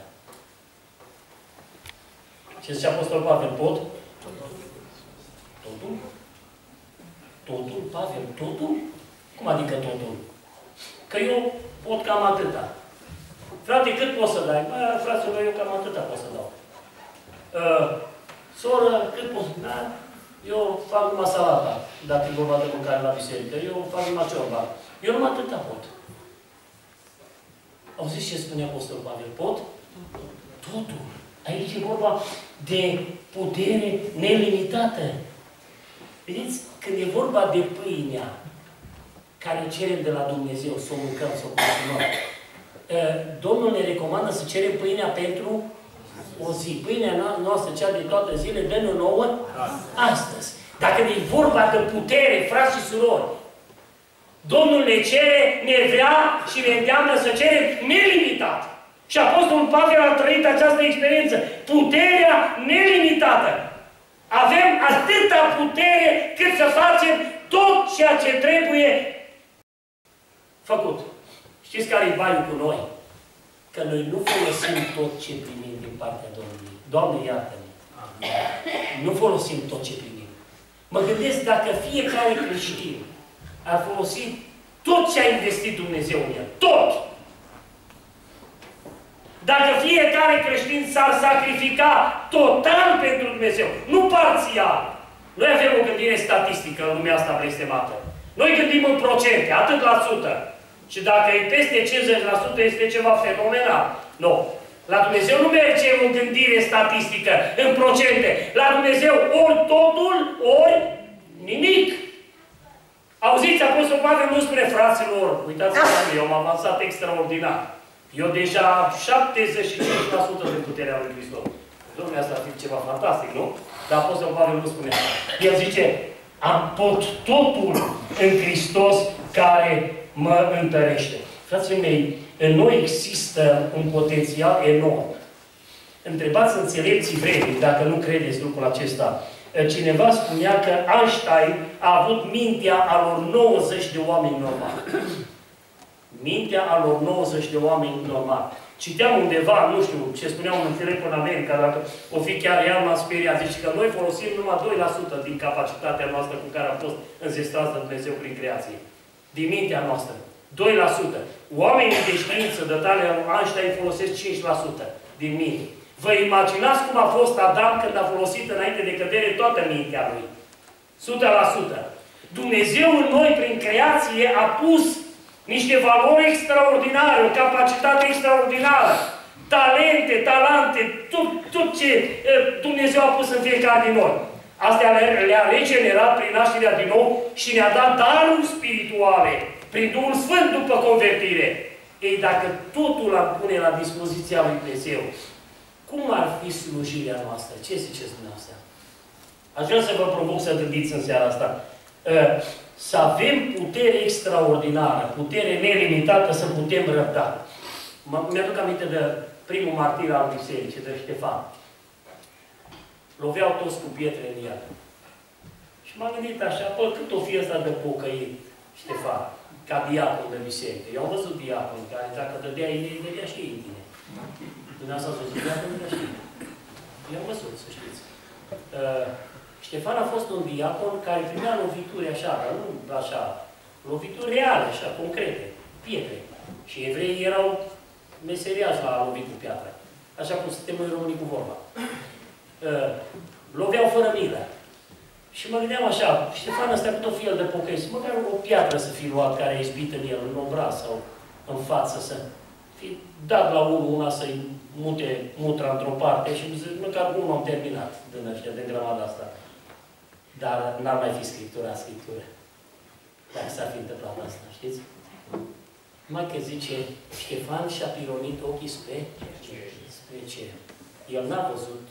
Ce zice Apostolul Pavel? Pot? Totul? Totul? Pavel, totul? Cum adică totul? Că eu pot cam atâta. Frate, cât poți să dai? Bă, fraților, eu cam atâta pot să dau. Uh, soră, cât poți? Da? Eu fac numai salata, dacă e vorba de mâncare la biserică. Eu fac numai ciorba. Eu numai atâta pot. Auziți ce spune Apostolul Pavel? Pot? Totul. Aici e vorba de putere nelimitată. Vedeți? Când e vorba de pâinea care cerem de la Dumnezeu, să o mâncăm, să o consumăm, Domnul ne recomandă să cerem pâinea pentru o zi. Pâinea noastră, cea de toate zile, dă-ne nouă astăzi. Dacă e vorba de putere, frați și surori, Domnul ne cere, ne vrea și ne îndeamnă să cerem nelimitat. Și Apostolul Pavel a trăit această experiență. Puterea nelimitată. Avem atâta putere cât să facem tot ceea ce trebuie făcut. Știți care e baniul cu noi? Că noi nu folosim tot ce primim din partea Domnului. Doamne, iartă-ne! Nu folosim tot ce primim. Mă gândesc dacă fiecare creștin ar folosi tot ce a investit Dumnezeu în el. Tot! Dacă fiecare creștin s-ar sacrifica total pentru Dumnezeu, nu parțial. Noi avem o gândire statistică în lumea asta blestemată. Noi gândim în procente, atât la sută. Și dacă e peste cincizeci la sută este ceva fenomenal. Nu. La Dumnezeu nu merge o gândire statistică, în procente. La Dumnezeu ori totul, ori nimic. Auziți, Apostolul Pavel nu spune, fraților, uitați-vă, eu am avansat extraordinar. Eu deja șaptezeci și cinci la sută din puterea lui Hristos. Dom'le, asta ar fi ceva fantastic, nu? Dar Apostolul Pavel nu spune asta. El zice, am pot totul în Hristos care mă întărește. Frații mei, în noi există un potențial enorm. Întrebați înțelepții vremii, dacă nu credeți lucrul acesta. Cineva spunea că Einstein a avut mintea alor nouăzeci de oameni normali. Mintea alor nouăzeci de oameni normali. Citeam undeva, nu știu, ce spunea un înțelept în America, dacă o fi chiar ea m-a speriat, zice că noi folosim numai doi la sută din capacitatea noastră cu care am fost înzestrați de Dumnezeu prin creație. Din mintea noastră. doi la sută. Oamenii de știință de tale Einstein folosesc cinci la sută din minte. Vă imaginați cum a fost Adam când a folosit înainte de cădere toată mintea lui? o sută la sută. Dumnezeu în noi, prin creație, a pus niște valori extraordinare, o capacitate extraordinară, talente, talante, tot, tot ce Dumnezeu a pus în fiecare din noi. Astea le-a regenerat prin nașterea din nou și ne-a dat daruri spirituale, prin Duhul Sfânt după convertire. Ei, dacă totul am pune la dispoziția lui Dumnezeu, cum ar fi slujirea noastră? Ce ziceți dumneavoastră? Aș vrea să vă provoc să gândiți în seara asta. Să avem putere extraordinară, putere nelimitată, să putem răbda. Mi-aduc aminte de primul martir al bisericii, de Ștefan. Loveau toți cu pietre în el. Și m-am gândit așa, bă, cât o fi ăsta de pocăit, Ștefan, ca diacon de biserică. Eu am văzut diacon care, dacă dădea inei, îi dădea și ei tine. Dumneavoastră ați văzut diacon, dădea și ei. Eu am văzut, să știți. Uh, Ștefan a fost un diacon care primea lovituri așa, dar nu așa, lovituri reale, așa, concrete, pietre. Și evreii erau meseriași la lovit cu piatră. Așa cum suntem noi românii cu vorba. Uh, loveau fără milă. Și mă gândeam așa, Ștefan ăsta cu tot fel de pocăiți, măcar o piatră să fi luat care a izbit în el, în obraz sau în față, să fi dat la unul una să-i mute mutra într-o parte și măcar unul am terminat din ăștia, din grămada asta. Dar n-ar mai fi Scriptura, Scriptură. Dacă s-ar fi întâmplat asta, știți? Numai că zice, Ștefan și-a pironit ochii spre, spre ce? El n-a văzut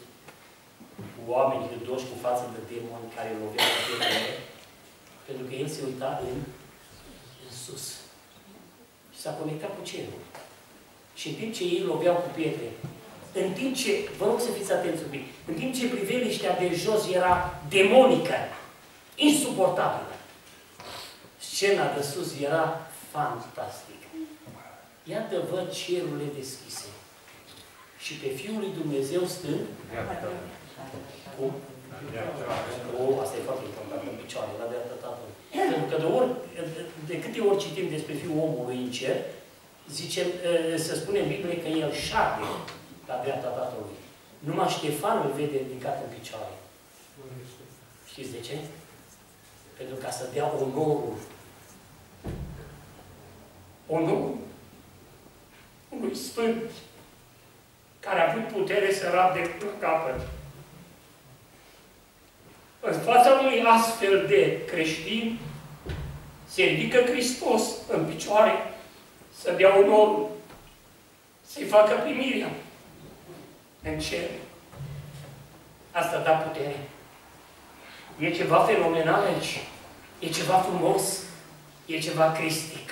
oameni hârdoși cu față de demoni care îl loveau pe pietrele, pentru că el se uita în, în sus. Și s-a conectat cu cerul. Și în timp ce ei loveau cu pietre, în timp ce, vă rog să fiți atenți un pic, în timp ce priveliștea de jos era demonică, insuportabilă, scena de sus era fantastică. Iată, văd cerurile deschise. Și pe Fiul lui Dumnezeu stând, cum? O, asta e foarte important, în picioare, la dreapta Tatălui. Pentru că de, ori, de câte ori citim despre Fiul omului în cer, zice, se spune în Biblie că el șade la dreapta Tatălui. Numai Ștefan îl vede ridicat în picioare. Știți de ce? Pentru ca să dea onorul. Onorul unui Sfânt care a avut putere să rabde cu capăt. În fața unui astfel de creștin se ridică Hristos în picioare să dea onorul, să-i facă primirea în cer. Asta da putere. E ceva fenomenal aici. E ceva frumos. E ceva cristic.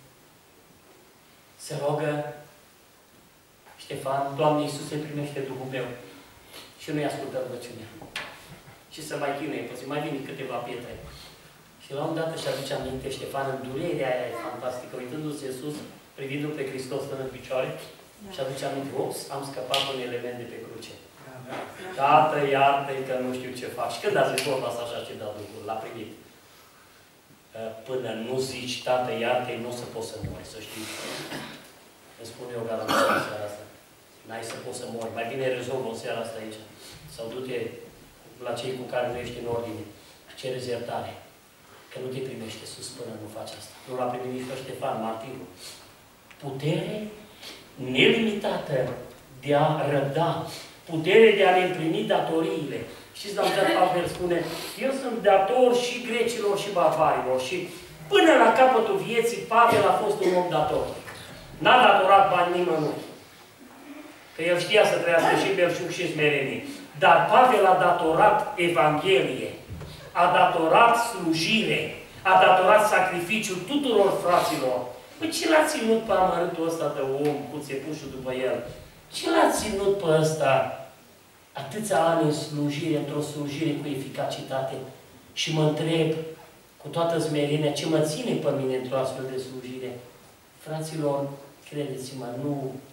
Se rogă Ștefan, Doamne Iisuse, primește Duhul meu. Și nu-i ascultă rugăciunea. Și să mai chinuie puțin, mai vine câteva pietre. Și la un dat își aduce aminte Ștefan în durerea aia fantastică, uitându-se sus, privindu-l pe Hristos în picioare, da. Și aduce aminte, ops, am scăpat un element de pe cruce. Da. Tată, iartă-i că nu știu ce fac. Și când a zis vorba asta așa ce dă Duhul, l-a primit. Până nu zici, Tată, iartă-i, nu o să poți să mori, să știi. Îmi spune eu garantat în seara asta. N-ai să poți să mori. Mai bine rezolvă în seara asta aici. Sau du-te la cei cu care nu ești în ordine. Cere-ți iertare. Că nu te primește sus până nu faci asta. Nu l-a primit nici pe Ștefan, martirul. Putere nelimitată de a răbda. Putere de a le împlini datoriile. Știți, la un dat Pavel spune, eu sunt dator și grecilor și barbarilor. Și până la capătul vieții, Pavel a fost un om dator. N-a datorat bani nimănui. Că el știa să trăiască și belșug și smerenie. Dar Pavel a datorat Evanghelie. A datorat slujire. A datorat sacrificiu tuturor fraților. Păi ce l-a ținut pe amărâtul ăsta de om cu țepușul după el? Ce l-a ținut pe ăsta atâția ani în slujire, într-o slujire cu eficacitate? Și mă întreb, cu toată smerenia, ce mă ține pe mine într-o astfel de slujire? Fraților, credeți-mă, nu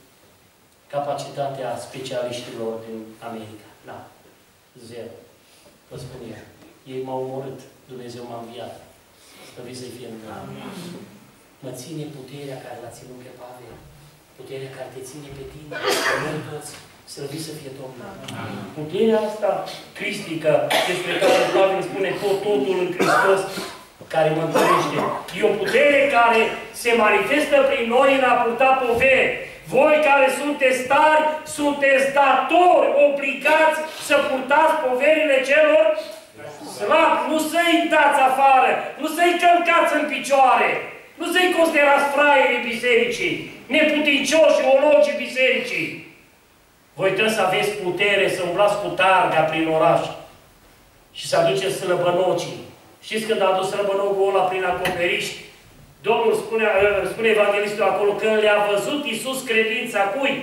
capacitatea specialiștilor din America. Da. Zero. Vă spun eu. Ei m-au omorât. Dumnezeu m-a înviat. Slăvit să-i fie în mă ține puterea care l-a ținut pe Pavel. Puterea care te ține pe tine. Pe noi toți. Slăvit să fie Domnul. Puterea asta cristică, despre care Pavel spune tot, totul în Hristos, care mă întărește. E o putere care se manifestă prin noi în a purta poveri. Voi care sunteți tari, sunteți datori, obligați să purtați poverile celor slabi. Nu să-i dați afară, nu să-i călcați în picioare, nu să-i considerați fraierii bisericii, neputincioși, ologii bisericii. Voi trebuie să aveți putere să umblați cu targa prin oraș și să aduceți slăbănocii. Știți când a adus slăbănocul ăla prin acoperiș? Domnul spune, spune evanghelistul acolo, când le-a văzut Iisus credința cui?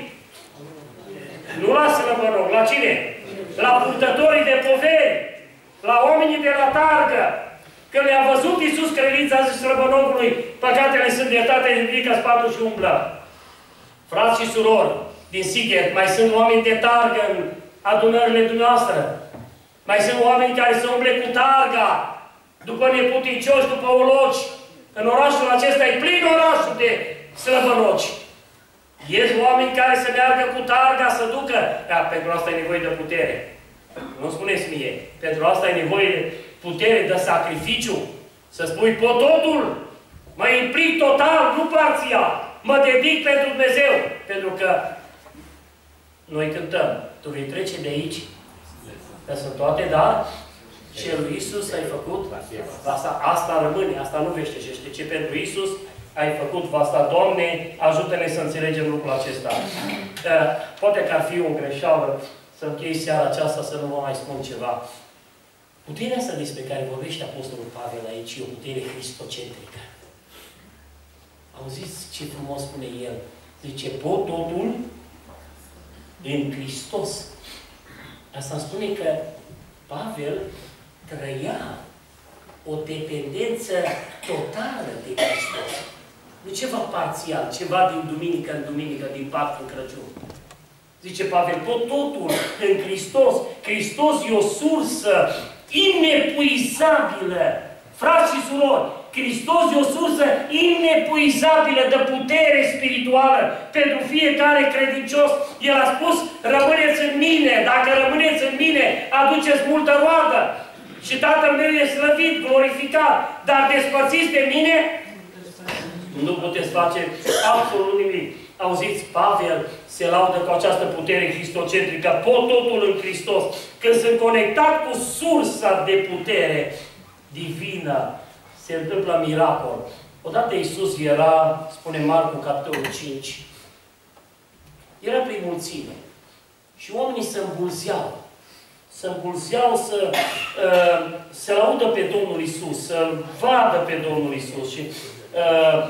Nu la slăbănoc, la cine? La purtătorii de poveri, la oamenii de la targă. Când le-a văzut Iisus credința, a zis slăbănocului, păcatele sunt iertate, ridică spatul și umblă. Frați și surori, din Sighet, mai sunt oameni de targă în adunările dumneavoastră. Mai sunt oameni care se umble cu targa, după neputincioși, după ologi. În orașul acesta e plin orașul de slăbănoci. Ies oameni care să meargă cu targa, să ducă. Da, pentru asta e nevoie de putere. Nu spuneți mie. Pentru asta e nevoie de putere, de sacrificiu. Să spui, pot totul. Mă implic total, nu parțial. Mă dedic pentru Dumnezeu. Pentru că noi cântăm. Tu vei trece de aici. Că sunt toate, dar ce lui Iisus ai făcut, asta, asta rămâne, asta nu veștejește. Ce pentru Iisus ai făcut, asta, Doamne, ajută-ne să înțelegem lucrul acesta. Poate că ar fi o greșeală să închei seara aceasta, să nu vă mai spun ceva. Puterea asta despre care vorbește Apostolul Pavel aici e o putere cristocentrică. Auziți ce frumos spune el? Zice, pot totul în Hristos. Asta îmi spune că Pavel trăia o dependență totală de Hristos. Nu ceva parțial, ceva din duminică în duminică, din Paște în Crăciun. Zice Pavel, tot totul în Hristos. Hristos e o sursă inepuizabilă. Frați și surori, Hristos e o sursă inepuizabilă de putere spirituală pentru fiecare credincios. El a spus, rămâneți în mine, dacă rămâneți în mine, aduceți multă roadă. Și Tatăl meu e slăvit, glorificat, dar despărțiți de mine, nu puteți face absolut nimic. Auziți, Pavel se laudă cu această putere cristocentrică, pot totul în Hristos. Când sunt conectat cu sursa de putere divină, se întâmplă miracol. Odată Iisus era, spune Marcu, capitolul cinci, era prin mulțime. Și oamenii se îmbulzeau. Se îmbulzeau să uh, se laudă pe Domnul Iisus, să vadă pe Domnul Iisus. Și uh,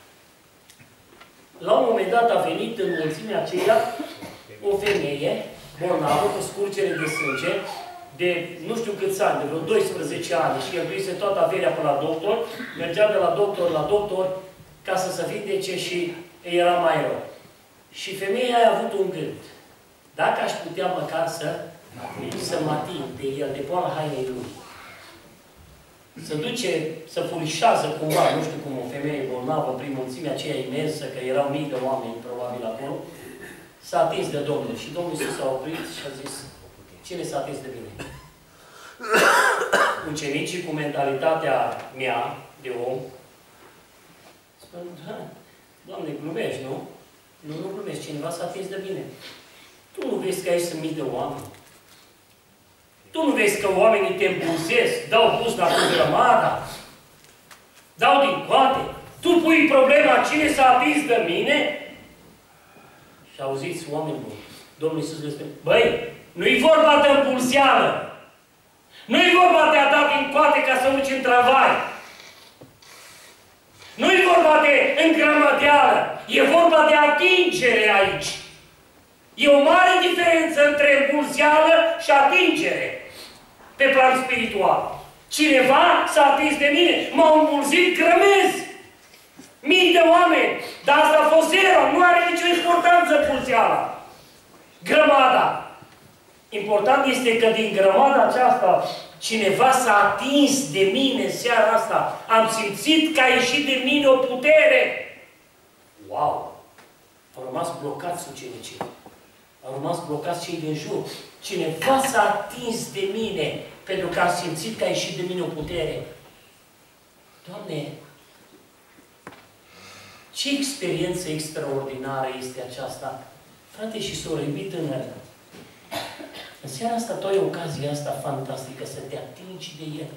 la un moment dat a venit în mulțimea aceea o femeie bolnavă cu scurgere de sânge de nu știu câți ani, de vreo doisprezece ani, și cheltuise toată averea până la doctor, mergea de la doctor la doctor ca să se vindece și era mai rău. Și femeia a avut un gând. Dacă aș putea măcar să, să mă ating de el, de poala hainei lui. Se duce, să furișează cumva, nu știu cum, o femeie bolnavă prin mulțimea aceea imensă, că erau mii de oameni probabil acolo, s-a atins de Domnul. Și Domnul Iisus s-a oprit și a zis, cine s-a atins de mine? Ucenicii cu mentalitatea mea, de om, spun, da, Doamne, glumești, nu? Nu, nu glumești, cineva s-a atins de mine. Tu nu vezi că aici sunt mii de oameni? Tu nu vezi că oamenii te îmbulzesc, dau buzna cu grămada, dau din coate? Tu pui problema cine s-a atins de mine? Și auziți, oameni buni, Domnul Iisus le spune, băi, nu-i vorba de îmbulzeală, nu-i vorba de a da din coate ca să urci în tramvai, nu-i vorba de îngrămădeală, e vorba de atingere aici. E o mare diferență între îmbulzeală și atingere pe plan spiritual. Cineva s-a atins de mine, m-au îmbulzit, grămez. Mii de oameni, dar asta a fost zero, nu are nicio importanță îmbulzeala. Grămada. Important este că din grămada aceasta cineva s-a atins de mine în seara asta. Am simțit că a ieșit de mine o putere. Wow! Au rămas blocați ucenicii. Au rămas blocați cei din jur. Cineva s-a atins de mine pentru că am simțit că a ieșit de mine o putere. Doamne, ce experiență extraordinară este aceasta! Frate și soră, iubit tânăr, în seara asta tu ai ocazia asta fantastică să te atingi de El.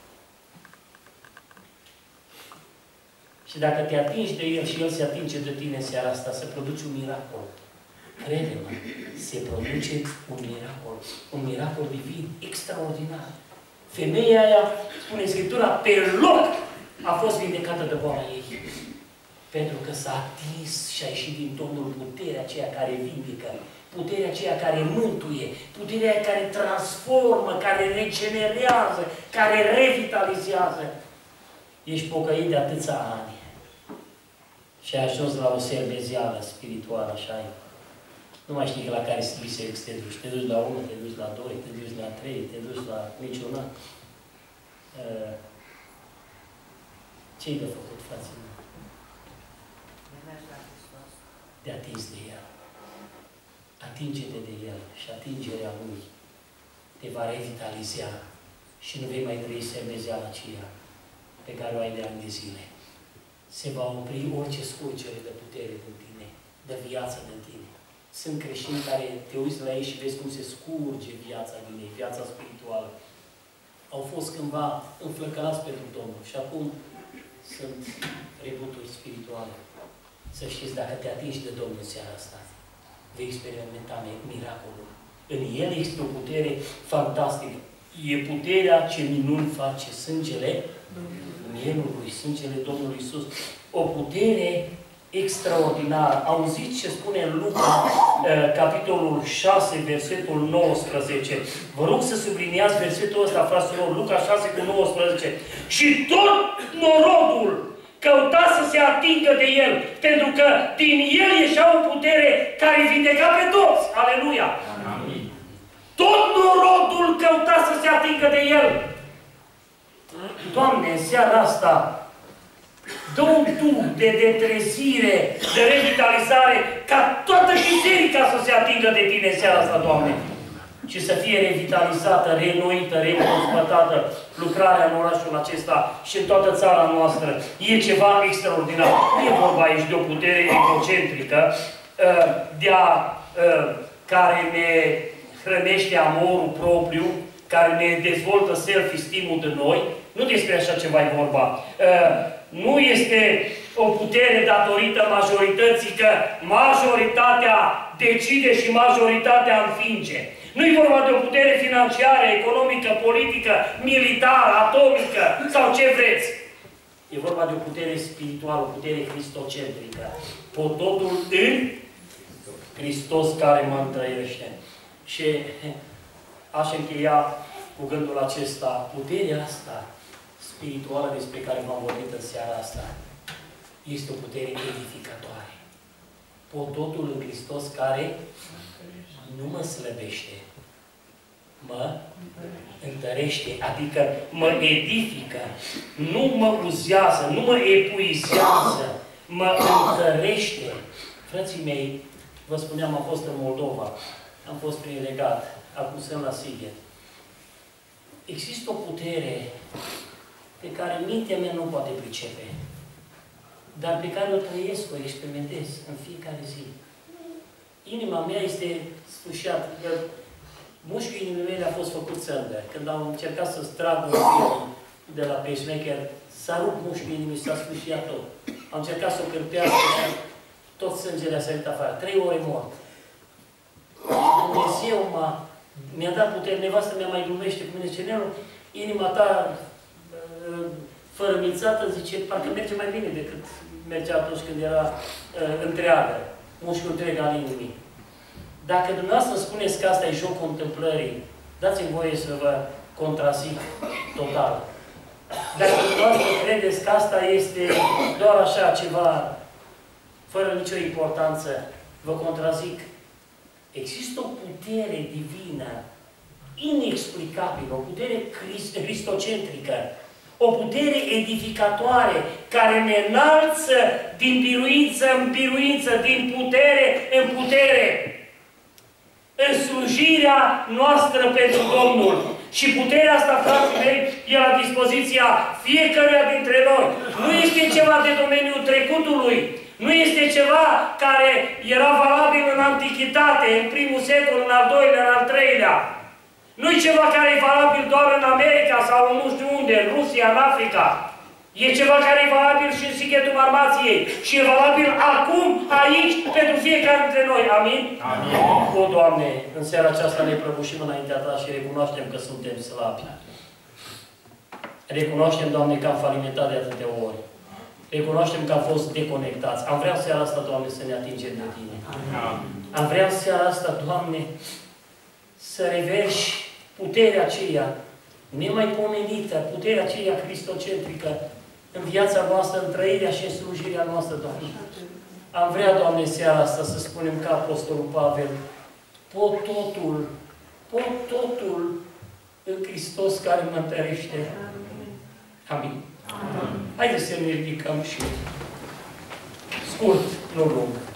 Și dacă te atingi de El și El se atinge de tine în seara asta, se produce un miracol. Crede-mă, se produce un miracol. Un miracol divin, extraordinar. Femeia aia, spune Scriptura, pe loc a fost vindecată de boala ei. Pentru că s-a atins și a ieșit din Domnul puterea aceea care vindică, puterea aceea care mântuie, puterea care transformă, care regenerează, care revitalizează. Ești pocăit de atâția ani și ai ajuns la o serbezeală spirituală, așa e. Nu mai știi la care biserică te duci. Te duci la unu, te duci la doi, te duci la trei, te duci la niciuna. Uh, Ce-i de făcut, frații mei? De atins de El. Atinge-te de El și atingerea Lui te va revitaliza și nu vei mai trăi serbezeala aceea pe care o ai de ani de zile. Se va opri orice scurgere de putere din tine, de viață din tine. Sunt creștini care te uiți la ei și vezi cum se scurge viața din ei, viața spirituală. Au fost cândva înflăcălați pentru Domnul și acum sunt rebuturi spirituale. Să știți, dacă te atingi de Domnul în seara asta, vei experimenta miracolul. În El este o putere fantastică. E puterea ce minuni face sângele Mielului, sângele Domnului Iisus. O putere extraordinară. Auziți ce spune în Luca, capitolul șase, versetul nouăsprezece. Vă rog să subliniați versetul ăsta, fraților, Luca șase cu nouăsprezece. Și tot norodul căuta să se atingă de El, pentru că din El ieșea o putere care vindeca pe toți. Aleluia! Amin. Tot norodul căuta să se atingă de El. Doamne, în seara asta, dă un duh de, de trezire, de revitalizare, ca toată biserica să se atingă de Tine în seara asta, Doamne. Și să fie revitalizată, reînnoită, reînfăpătată lucrarea în orașul acesta și în toată țara noastră. E ceva extraordinar. Nu e vorba aici de o putere egocentrică, de a, care ne hrănește amorul propriu, care ne dezvoltă self-esteem-ul de noi. Nu despre așa ceva e vorba. Nu este o putere datorită majorității, că majoritatea decide și majoritatea înfinge. Nu e vorba de o putere financiară, economică, politică, militară, atomică sau ce vreți. E vorba de o putere spirituală, o putere cristocentrică. Pot totul în Hristos care mă întărește. Și aș încheia cu gândul acesta, puterea asta spirituală despre care v-am vorbit în seara asta, este o putere edificatoare. Pot totul în Hristos care nu mă slăbește, mă întărește, adică mă edifică, nu mă uzează, nu mă epuizează, mă întărește. Frații mei, vă spuneam, am fost în Moldova, am fost prin legat, acum sunt la Sighet. Există o putere pe care mintea mea nu poate pricepe, dar pe care o trăiesc, o experimentez în fiecare zi. Inima mea este sfâșiată. Mușchiul inimii mele a fost făcut țândă. Când am încercat să-ți trag un fir de la pacemaker, s-a rupt mușchiul inimii, s-a sfâșiat tot. Am încercat să o cârpească și tot sângele a sărit afară. Trei ore mort. Dumnezeu mi-a dat putere. Nevastă mea mai glumește cu mine. Zice, Nelu, inima ta fără mițată, zice, parcă merge mai bine decât mergea atunci când era uh, întreagă. Mușchiul întreg al inimii. Dacă dumneavoastră spuneți că asta e jocul întâmplării, dați-mi voie să vă contrazic total. Dacă dumneavoastră credeți că asta este doar așa ceva, fără nicio importanță, vă contrazic. Există o putere divină, inexplicabilă, o putere cristocentrică, o putere edificatoare, care ne înalță din biruință în biruință, din putere în putere, în slujirea noastră pentru Domnul. Și puterea asta, frații mei, e la dispoziția fiecăruia dintre noi. Nu este ceva de domeniul trecutului. Nu este ceva care era valabil în Antichitate, în primul secol, în al doilea, în al treilea. Nu e ceva care e valabil doar în America sau nu știu unde, în Rusia, în Africa. E ceva care e valabil și în Sighetul Marmației. Și e valabil acum, aici, pentru fiecare dintre noi. Amin? Amin. O, Doamne, în seara aceasta ne prăbușim înaintea Ta și recunoaștem că suntem slabi. Recunoaștem, Doamne, că am falimentat de atâtea ori. Recunoaștem că am fost deconectați. Am vrea seara asta, Doamne, să ne atingem de Tine. Amin. Am vrea seara asta, Doamne, să reverși puterea aceea nemaipomenită, puterea aceea cristocentrică în viața noastră, în trăirea și în slujirea noastră, Doamne. Am vrea, Doamne, seara asta să spunem ca Apostolul Pavel, pot totul, pot totul în Hristos care mă întărește. Amin. Amin. Haideți să ne ridicăm și scurt, nu lung.